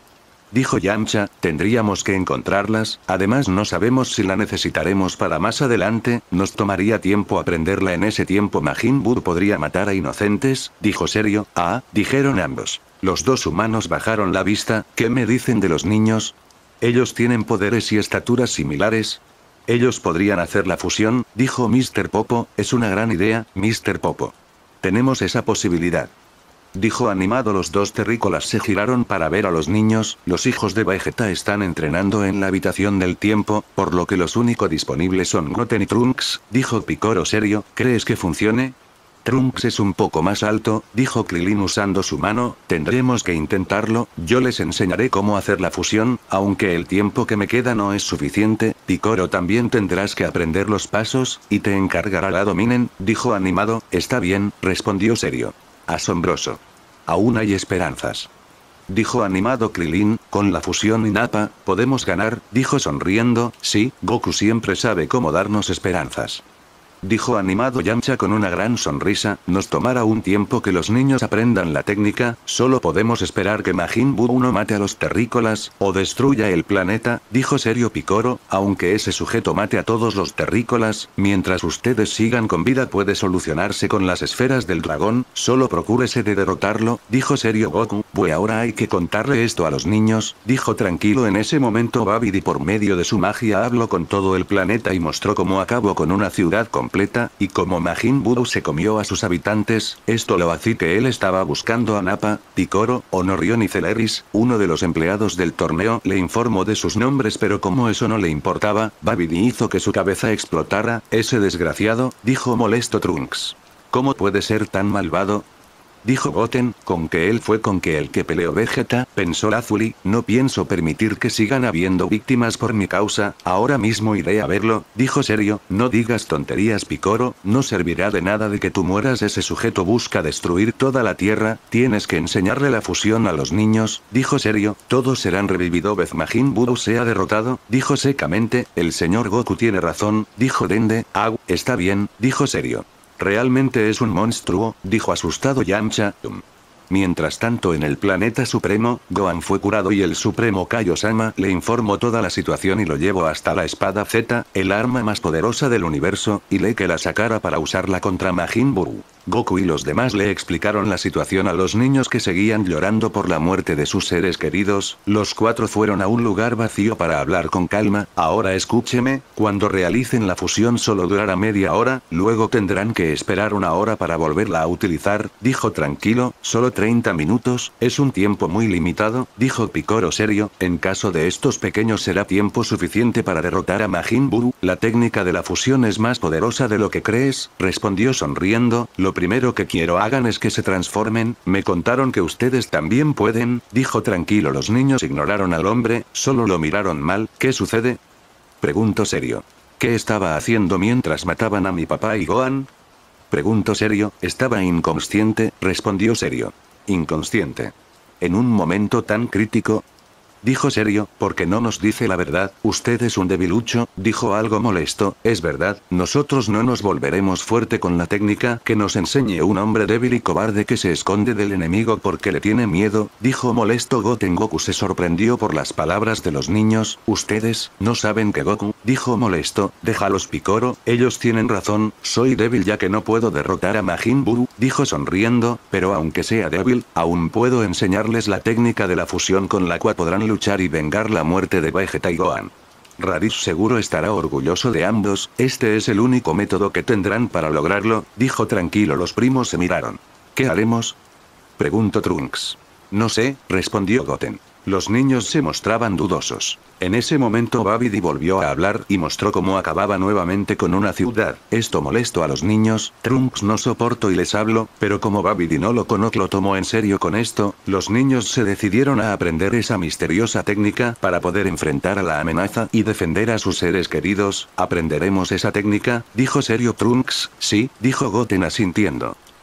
dijo Yamcha, tendríamos que encontrarlas, además no sabemos si la necesitaremos para más adelante, nos tomaría tiempo aprenderla en ese tiempo Majin Buu podría matar a inocentes, dijo Serio. Ah, dijeron ambos. Los dos humanos bajaron la vista, ¿qué me dicen de los niños? ¿Ellos tienen poderes y estaturas similares? Ellos podrían hacer la fusión, dijo mister Popo, es una gran idea, mister Popo. Tenemos esa posibilidad. Dijo animado. Los dos terrícolas se giraron para ver a los niños, los hijos de Vegeta están entrenando en la habitación del tiempo, por lo que los únicos disponibles son Goten y Trunks, dijo Piccolo serio, ¿crees que funcione? Trunks es un poco más alto, dijo Krillin usando su mano, tendremos que intentarlo, yo les enseñaré cómo hacer la fusión, aunque el tiempo que me queda no es suficiente, Piccolo también tendrás que aprender los pasos, y te encargará la dominen, dijo animado, está bien, respondió serio. Asombroso. Aún hay esperanzas. Dijo animado Krillin, con la fusión y Nappa, podemos ganar, dijo sonriendo, sí, Goku siempre sabe cómo darnos esperanzas. Dijo animado Yamcha con una gran sonrisa, nos tomará un tiempo que los niños aprendan la técnica, solo podemos esperar que Majin Buu uno mate a los terrícolas, o destruya el planeta, dijo serio Piccolo, aunque ese sujeto mate a todos los terrícolas, mientras ustedes sigan con vida puede solucionarse con las esferas del dragón, solo procúrese de derrotarlo, dijo serio Goku, pues ahora hay que contarle esto a los niños, dijo tranquilo en ese momento Babidi por medio de su magia habló con todo el planeta y mostró cómo acabó con una ciudad completa. Y como Majin Buu se comió a sus habitantes, esto lo hacía que él estaba buscando a Nappa, Picoro, Honorion y Celeris, uno de los empleados del torneo le informó de sus nombres pero como eso no le importaba, Babidi hizo que su cabeza explotara, ese desgraciado, dijo molesto Trunks. ¿Cómo puede ser tan malvado? Dijo Goten, con que él fue con que el que peleó Vegeta, pensó Lazuli, no pienso permitir que sigan habiendo víctimas por mi causa, ahora mismo iré a verlo, dijo serio, no digas tonterías Picoro, no servirá de nada de que tú mueras ese sujeto busca destruir toda la tierra, tienes que enseñarle la fusión a los niños, dijo serio, todos serán revividos vez Majin Buu sea derrotado, dijo secamente, el señor Goku tiene razón, dijo Dende, au, está bien, dijo serio. Realmente es un monstruo, dijo asustado Yamcha. Mientras tanto en el planeta supremo, Gohan fue curado y el supremo Kaiosama le informó toda la situación y lo llevó hasta la espada Z, el arma más poderosa del universo, y le que la sacara para usarla contra Majin Buu. Goku y los demás le explicaron la situación a los niños que seguían llorando por la muerte de sus seres queridos, los cuatro fueron a un lugar vacío para hablar con calma, ahora escúcheme, cuando realicen la fusión solo durará media hora, luego tendrán que esperar una hora para volverla a utilizar, dijo tranquilo, solo treinta minutos, es un tiempo muy limitado, dijo Picoro serio, en caso de estos pequeños será tiempo suficiente para derrotar a Majin Buu, la técnica de la fusión es más poderosa de lo que crees, respondió sonriendo, lo primero que quiero hagan es que se transformen, me contaron que ustedes también pueden, dijo tranquilo los niños ignoraron al hombre, solo lo miraron mal, ¿qué sucede? Preguntó serio. ¿Qué estaba haciendo mientras mataban a mi papá y Gohan? Preguntó serio, estaba inconsciente, respondió serio. Inconsciente. En un momento tan crítico. Dijo serio, porque no nos dice la verdad, usted es un debilucho, dijo algo molesto, es verdad, nosotros no nos volveremos fuerte con la técnica que nos enseñe un hombre débil y cobarde que se esconde del enemigo porque le tiene miedo, dijo molesto Goten. Goku se sorprendió por las palabras de los niños, ustedes, no saben que Goku, dijo molesto, déjalos Picoro, ellos tienen razón, soy débil ya que no puedo derrotar a Majin Buu, dijo sonriendo, pero aunque sea débil, aún puedo enseñarles la técnica de la fusión con la cual podrán luchar y vengar la muerte de Vegeta y Gohan. Raditz seguro estará orgulloso de ambos, este es el único método que tendrán para lograrlo, dijo tranquilo. Los primos se miraron. ¿Qué haremos? Preguntó Trunks. No sé, respondió Goten. Los niños se mostraban dudosos. En ese momento Babidi volvió a hablar y mostró cómo acababa nuevamente con una ciudad. Esto molestó a los niños, Trunks no soportó y les habló, pero como Babidi no lo conozco lo tomó en serio con esto, los niños se decidieron a aprender esa misteriosa técnica para poder enfrentar a la amenaza y defender a sus seres queridos. ¿Aprenderemos esa técnica? Dijo serio Trunks. Sí, dijo Goten asintiendo.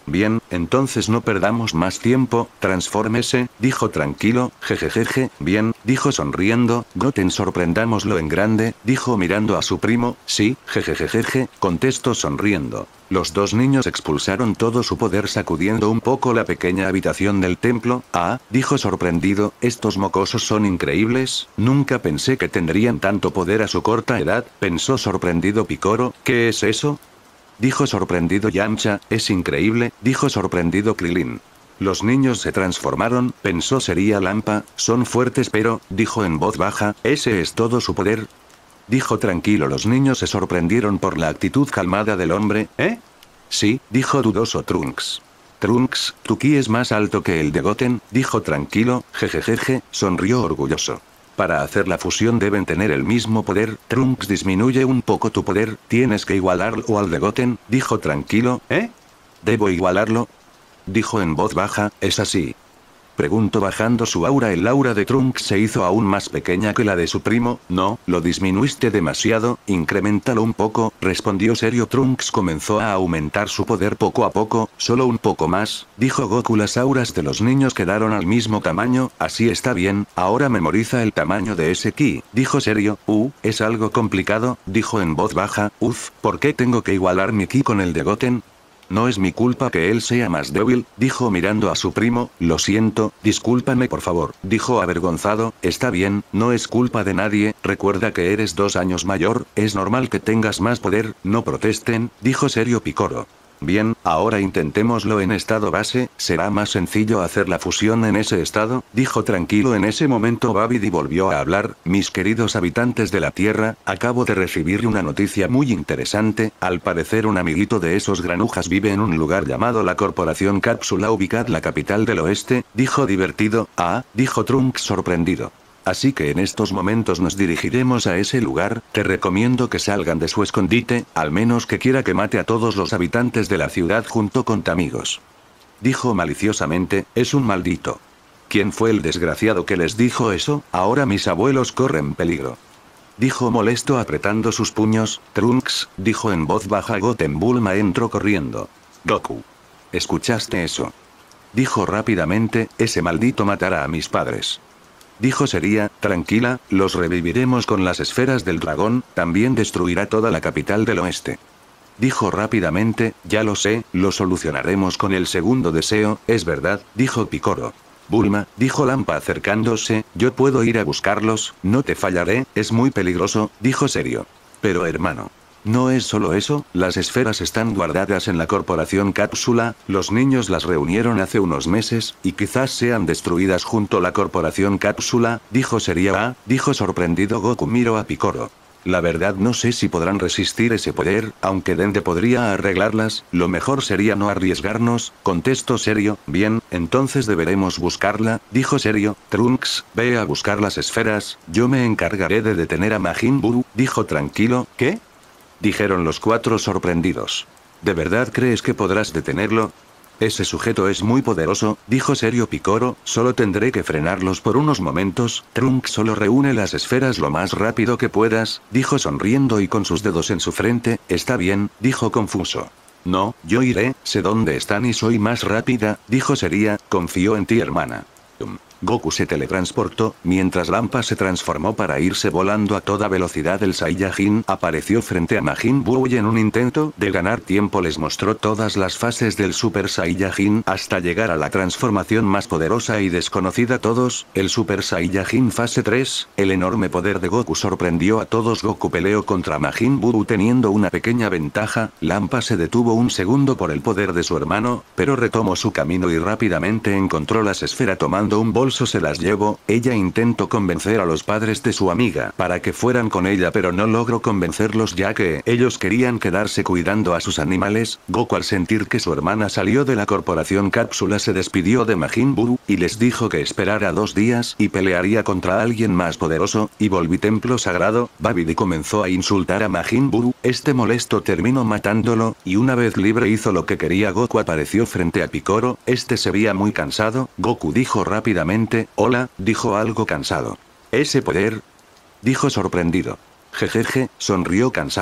Bien, entonces no perdamos más tiempo, transfórmese, dijo tranquilo, jejejeje, bien, dijo sonriendo, Goten sorprendámoslo en grande, dijo mirando a su primo, sí, jejejejeje, contestó sonriendo. Los dos niños expulsaron todo su poder sacudiendo un poco la pequeña habitación del templo, ah, dijo sorprendido, estos mocosos son increíbles, nunca pensé que tendrían tanto poder a su corta edad, pensó sorprendido Picoro, ¿qué es eso? Dijo sorprendido Yamcha, es increíble, dijo sorprendido Krilin. Los niños se transformaron, pensó sería Lampa, son fuertes pero, dijo en voz baja, ¿ese es todo su poder? Dijo tranquilo los niños se sorprendieron por la actitud calmada del hombre, ¿eh? Sí, dijo dudoso Trunks. Trunks, tu ki es más alto que el de Goten, dijo tranquilo, jejejeje, sonrió orgulloso. Para hacer la fusión deben tener el mismo poder, Trunks disminuye un poco tu poder, tienes que igualarlo al de Goten, dijo tranquilo, ¿eh? ¿Debo igualarlo? Dijo en voz baja, ¿es así? Preguntó bajando su aura. El aura de Trunks se hizo aún más pequeña que la de su primo, no, lo disminuiste demasiado, increméntalo un poco, respondió serio Trunks comenzó a aumentar su poder poco a poco, solo un poco más, dijo Goku las auras de los niños quedaron al mismo tamaño, así está bien, ahora memoriza el tamaño de ese ki, dijo serio, uh, es algo complicado, dijo en voz baja, uff, ¿por qué tengo que igualar mi ki con el de Goten? No es mi culpa que él sea más débil, dijo mirando a su primo, lo siento, discúlpame por favor, dijo avergonzado, está bien, no es culpa de nadie, recuerda que eres dos años mayor, es normal que tengas más poder, no protesten, dijo serio Picoro. Bien, ahora intentémoslo en estado base, será más sencillo hacer la fusión en ese estado, dijo tranquilo en ese momento Babidi volvió a hablar, mis queridos habitantes de la Tierra, acabo de recibir una noticia muy interesante, al parecer un amiguito de esos granujas vive en un lugar llamado la Corporación Cápsula ubicada en la capital del oeste, dijo divertido, ah, dijo Trunks sorprendido. Así que en estos momentos nos dirigiremos a ese lugar, te recomiendo que salgan de su escondite, al menos que quiera que mate a todos los habitantes de la ciudad junto con Tamigos. Dijo maliciosamente, es un maldito. ¿Quién fue el desgraciado que les dijo eso? Ahora mis abuelos corren peligro. Dijo molesto apretando sus puños, Trunks, dijo en voz baja Goten Bulma entró corriendo. Goku. ¿Escuchaste eso? Dijo rápidamente, ese maldito matará a mis padres. Dijo sería, tranquila, los reviviremos con las esferas del dragón, también destruirá toda la capital del oeste. Dijo rápidamente, ya lo sé, lo solucionaremos con el segundo deseo, es verdad, dijo Picoro. Bulma, dijo Lampa acercándose, yo puedo ir a buscarlos, no te fallaré, es muy peligroso, dijo serio. Pero hermano. No es solo eso, las esferas están guardadas en la Corporación Cápsula, los niños las reunieron hace unos meses, y quizás sean destruidas junto a la Corporación Cápsula, dijo sería ah, dijo sorprendido Goku miró a Picoro. La verdad no sé si podrán resistir ese poder, aunque Dende podría arreglarlas, lo mejor sería no arriesgarnos, contestó serio, bien, entonces deberemos buscarla, dijo serio, Trunks, ve a buscar las esferas, yo me encargaré de detener a Majin Buu, dijo tranquilo, ¿qué? Dijeron los cuatro sorprendidos. ¿De verdad crees que podrás detenerlo? Ese sujeto es muy poderoso, dijo serio Picoro, solo tendré que frenarlos por unos momentos, Trunks solo reúne las esferas lo más rápido que puedas, dijo sonriendo y con sus dedos en su frente, está bien, dijo confuso. No, yo iré, sé dónde están y soy más rápida, dijo sería, confío en ti hermana. Goku se teletransportó, mientras Lampa se transformó para irse volando a toda velocidad. El Saiyajin apareció frente a Majin Buu y en un intento de ganar tiempo les mostró todas las fases del Super Saiyajin hasta llegar a la transformación más poderosa y desconocida todos, el Super Saiyajin fase tres, el enorme poder de Goku sorprendió a todos. Goku peleó contra Majin Buu teniendo una pequeña ventaja, Lampa se detuvo un segundo por el poder de su hermano, pero retomó su camino y rápidamente encontró las esferas tomando un bol se las llevó, ella intentó convencer a los padres de su amiga para que fueran con ella pero no logró convencerlos ya que ellos querían quedarse cuidando a sus animales. Goku al sentir que su hermana salió de la Corporación Cápsula se despidió de Majin Buu, y les dijo que esperara dos días y pelearía contra alguien más poderoso, y volví templo sagrado. Babidi comenzó a insultar a Majin Buu, este molesto terminó matándolo, y una vez libre hizo lo que quería. Goku apareció frente a Picoro, este se veía muy cansado, Goku dijo rápidamente, hola, dijo algo cansado. ¿Ese poder? Dijo sorprendido. Jejeje, sonrió cansado.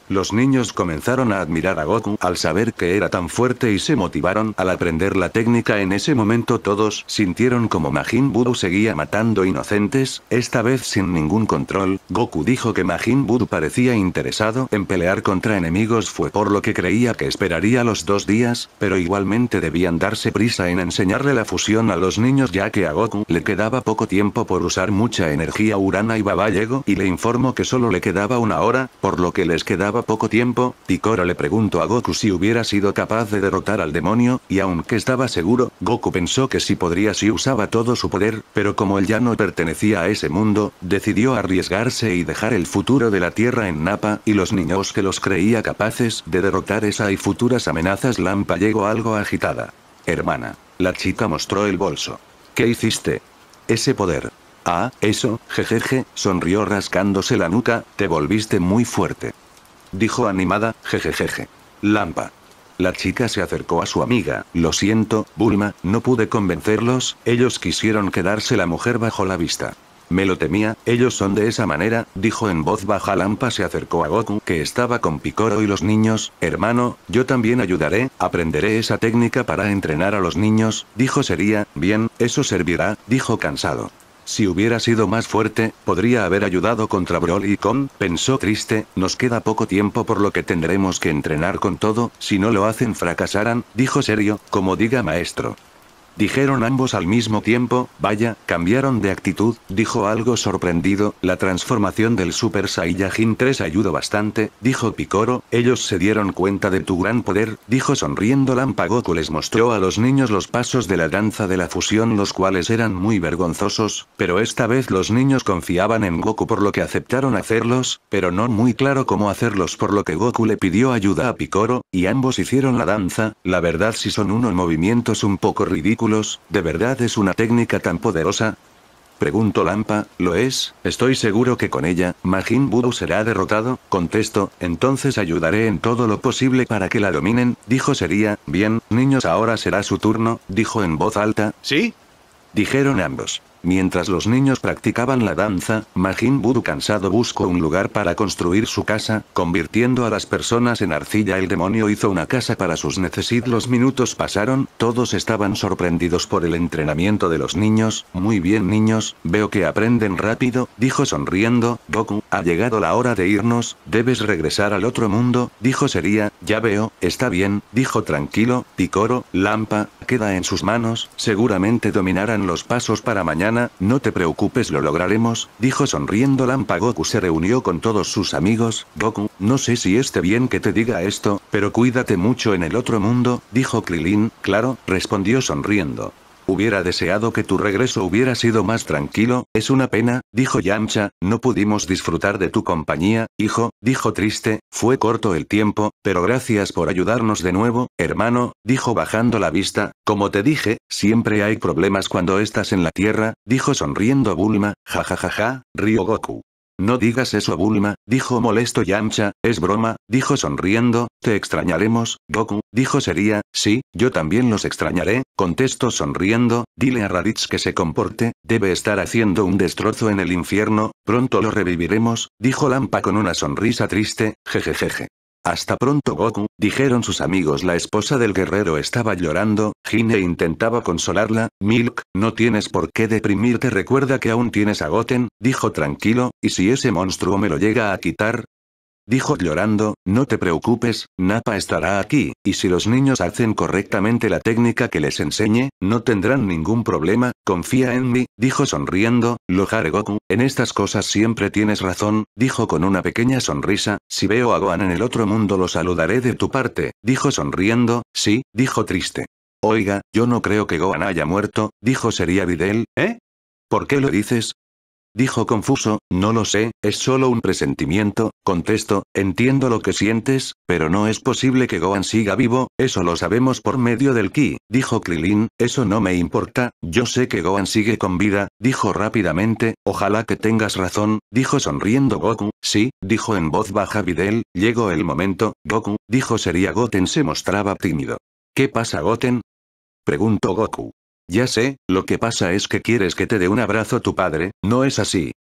Los niños comenzaron a admirar a Goku al saber que era tan fuerte y se motivaron al aprender la técnica. En ese momento todos sintieron como Majin Buu seguía matando inocentes, esta vez sin ningún control. Goku dijo que Majin Buu parecía interesado en pelear contra enemigos, fue por lo que creía que esperaría los dos días, pero igualmente debían darse prisa en enseñarle la fusión a los niños ya que a Goku le quedaba poco tiempo por usar mucha energía. Urana y Baba llegó y le informó que solo le quedaba una hora, por lo que les quedaba poco tiempo. Picoro le preguntó a Goku si hubiera sido capaz de derrotar al demonio, y aunque estaba seguro, Goku pensó que sí podría si usaba todo su poder, pero como él ya no pertenecía a ese mundo, decidió arriesgarse y dejar el futuro de la Tierra en Nappa y los niños que los creía capaces de derrotar esa y futuras amenazas. Lampa llegó algo agitada. Hermana. La chica mostró el bolso. ¿Qué hiciste? Ese poder. Ah, eso, jejeje, sonrió rascándose la nuca, te volviste muy fuerte. Dijo animada, jejejeje. Lampa. La chica se acercó a su amiga. Lo siento, Bulma, no pude convencerlos, ellos quisieron quedarse. La mujer bajó la vista. Me lo temía, ellos son de esa manera, dijo en voz baja. Lampa se acercó a Goku, que estaba con Picoro y los niños. Hermano, yo también ayudaré, aprenderé esa técnica para entrenar a los niños, dijo Seria. Bien, eso servirá, dijo cansado. Si hubiera sido más fuerte, podría haber ayudado contra Broly y Kon, pensó triste, nos queda poco tiempo por lo que tendremos que entrenar con todo, si no lo hacen fracasarán, dijo serio, como diga maestro. Dijeron ambos al mismo tiempo, vaya, cambiaron de actitud, dijo algo sorprendido, la transformación del Super Saiyajin tres ayudó bastante, dijo Picoro, ellos se dieron cuenta de tu gran poder, dijo sonriendo Lampa. Goku les mostró a los niños los pasos de la danza de la fusión, los cuales eran muy vergonzosos, pero esta vez los niños confiaban en Goku por lo que aceptaron hacerlos, pero no muy claro cómo hacerlos, por lo que Goku le pidió ayuda a Picoro, y ambos hicieron la danza. La verdad si son unos movimientos un poco ridículos. ¿De verdad es una técnica tan poderosa? Preguntó Lampa. Lo es, estoy seguro que con ella, Majin Buu será derrotado, contestó, entonces ayudaré en todo lo posible para que la dominen, dijo Seria. Bien, niños ahora será su turno, dijo en voz alta. ¿Sí? Dijeron ambos. Mientras los niños practicaban la danza, Majin Buu cansado buscó un lugar para construir su casa, convirtiendo a las personas en arcilla. El demonio hizo una casa para sus necesidades. Los minutos pasaron, todos estaban sorprendidos por el entrenamiento de los niños. Muy bien niños, veo que aprenden rápido, dijo sonriendo. Goku, ha llegado la hora de irnos, debes regresar al otro mundo, dijo Seria. Ya veo, está bien, dijo tranquilo, Picoro. Lampa, queda en sus manos, seguramente dominarán los pasos para mañana. No te preocupes, lo lograremos, dijo sonriendo Lampa. Goku se reunió con todos sus amigos. Goku, no sé si esté bien que te diga esto, pero cuídate mucho en el otro mundo, dijo Krilin. Claro, respondió sonriendo. Hubiera deseado que tu regreso hubiera sido más tranquilo, es una pena, dijo Yamcha, no pudimos disfrutar de tu compañía, hijo, dijo triste, fue corto el tiempo, pero gracias por ayudarnos de nuevo, hermano, dijo bajando la vista, como te dije, siempre hay problemas cuando estás en la tierra, dijo sonriendo Bulma, jajajaja, rió Goku. No digas eso Bulma, dijo molesto Yamcha, es broma, dijo sonriendo, te extrañaremos, Goku, dijo Seria, sí, yo también los extrañaré, contestó sonriendo, dile a Raditz que se comporte, debe estar haciendo un destrozo en el infierno, pronto lo reviviremos, dijo Lampa con una sonrisa triste, jejejeje. Hasta pronto Goku, dijeron sus amigos. La esposa del guerrero estaba llorando, Hine intentaba consolarla. Milk, no tienes por qué deprimirte, recuerda que aún tienes a Goten, dijo tranquilo, ¿y si ese monstruo me lo llega a quitar? Dijo llorando, no te preocupes, Nappa estará aquí, y si los niños hacen correctamente la técnica que les enseñe, no tendrán ningún problema, confía en mí, dijo sonriendo, Lohare Goku, en estas cosas siempre tienes razón, dijo con una pequeña sonrisa, si veo a Gohan en el otro mundo lo saludaré de tu parte, dijo sonriendo, sí, dijo triste. Oiga, yo no creo que Gohan haya muerto, dijo Seria Videl, ¿eh? ¿Por qué lo dices? Dijo confuso, no lo sé, es solo un presentimiento, contestó, entiendo lo que sientes, pero no es posible que Gohan siga vivo, eso lo sabemos por medio del ki, dijo Krilin, eso no me importa, yo sé que Gohan sigue con vida, dijo rápidamente, ojalá que tengas razón, dijo sonriendo Goku, sí, dijo en voz baja Videl, llegó el momento, Goku, dijo Seria. Goten se mostraba tímido. ¿Qué pasa Goten? Preguntó Goku. Ya sé, lo que pasa es que quieres que te dé un abrazo tu padre, ¿no es así?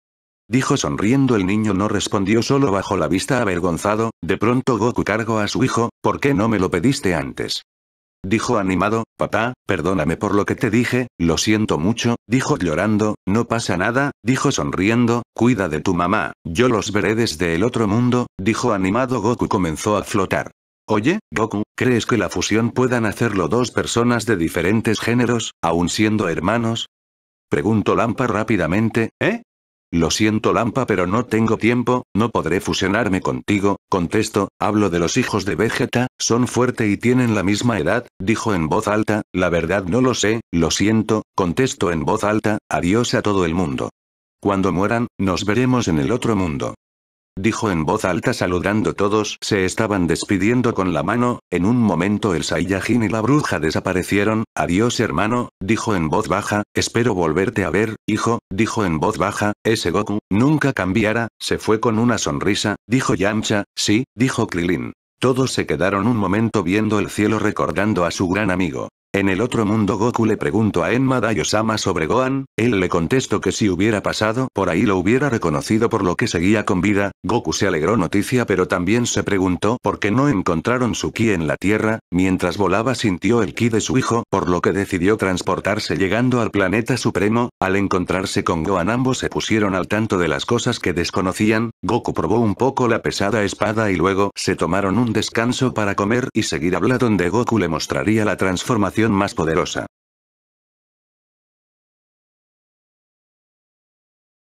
Dijo sonriendo. El niño no respondió, solo bajó la vista avergonzado. De pronto Goku cargó a su hijo, ¿por qué no me lo pediste antes? Dijo animado, papá, perdóname por lo que te dije, lo siento mucho, dijo llorando, no pasa nada, dijo sonriendo, cuida de tu mamá, yo los veré desde el otro mundo, dijo animado. Goku comenzó a flotar. Oye, Goku, ¿crees que la fusión puedan hacerlo dos personas de diferentes géneros, aun siendo hermanos? Preguntó Lampa rápidamente, ¿eh? Lo siento Lampa, pero no tengo tiempo, no podré fusionarme contigo, contesto, hablo de los hijos de Vegeta, son fuerte y tienen la misma edad, dijo en voz alta, la verdad no lo sé, lo siento, contesto en voz alta, adiós a todo el mundo. Cuando mueran, nos veremos en el otro mundo. Dijo en voz alta saludando. Todos se estaban despidiendo con la mano, en un momento el Saiyajin y la bruja desaparecieron, adiós hermano, dijo en voz baja, espero volverte a ver, hijo, dijo en voz baja, ese Goku, nunca cambiara, se fue con una sonrisa, dijo Yamcha, sí, dijo Krilin. Todos se quedaron un momento viendo el cielo recordando a su gran amigo. En el otro mundo Goku le preguntó a Enma Daiyosama sobre Gohan, él le contestó que si hubiera pasado por ahí lo hubiera reconocido por lo que seguía con vida. Goku se alegró noticia, pero también se preguntó por qué no encontraron su ki en la tierra. Mientras volaba sintió el ki de su hijo, por lo que decidió transportarse llegando al planeta supremo. Al encontrarse con Gohan ambos se pusieron al tanto de las cosas que desconocían. Goku probó un poco la pesada espada y luego se tomaron un descanso para comer y seguir hablando donde Goku le mostraría la transformación más poderosa.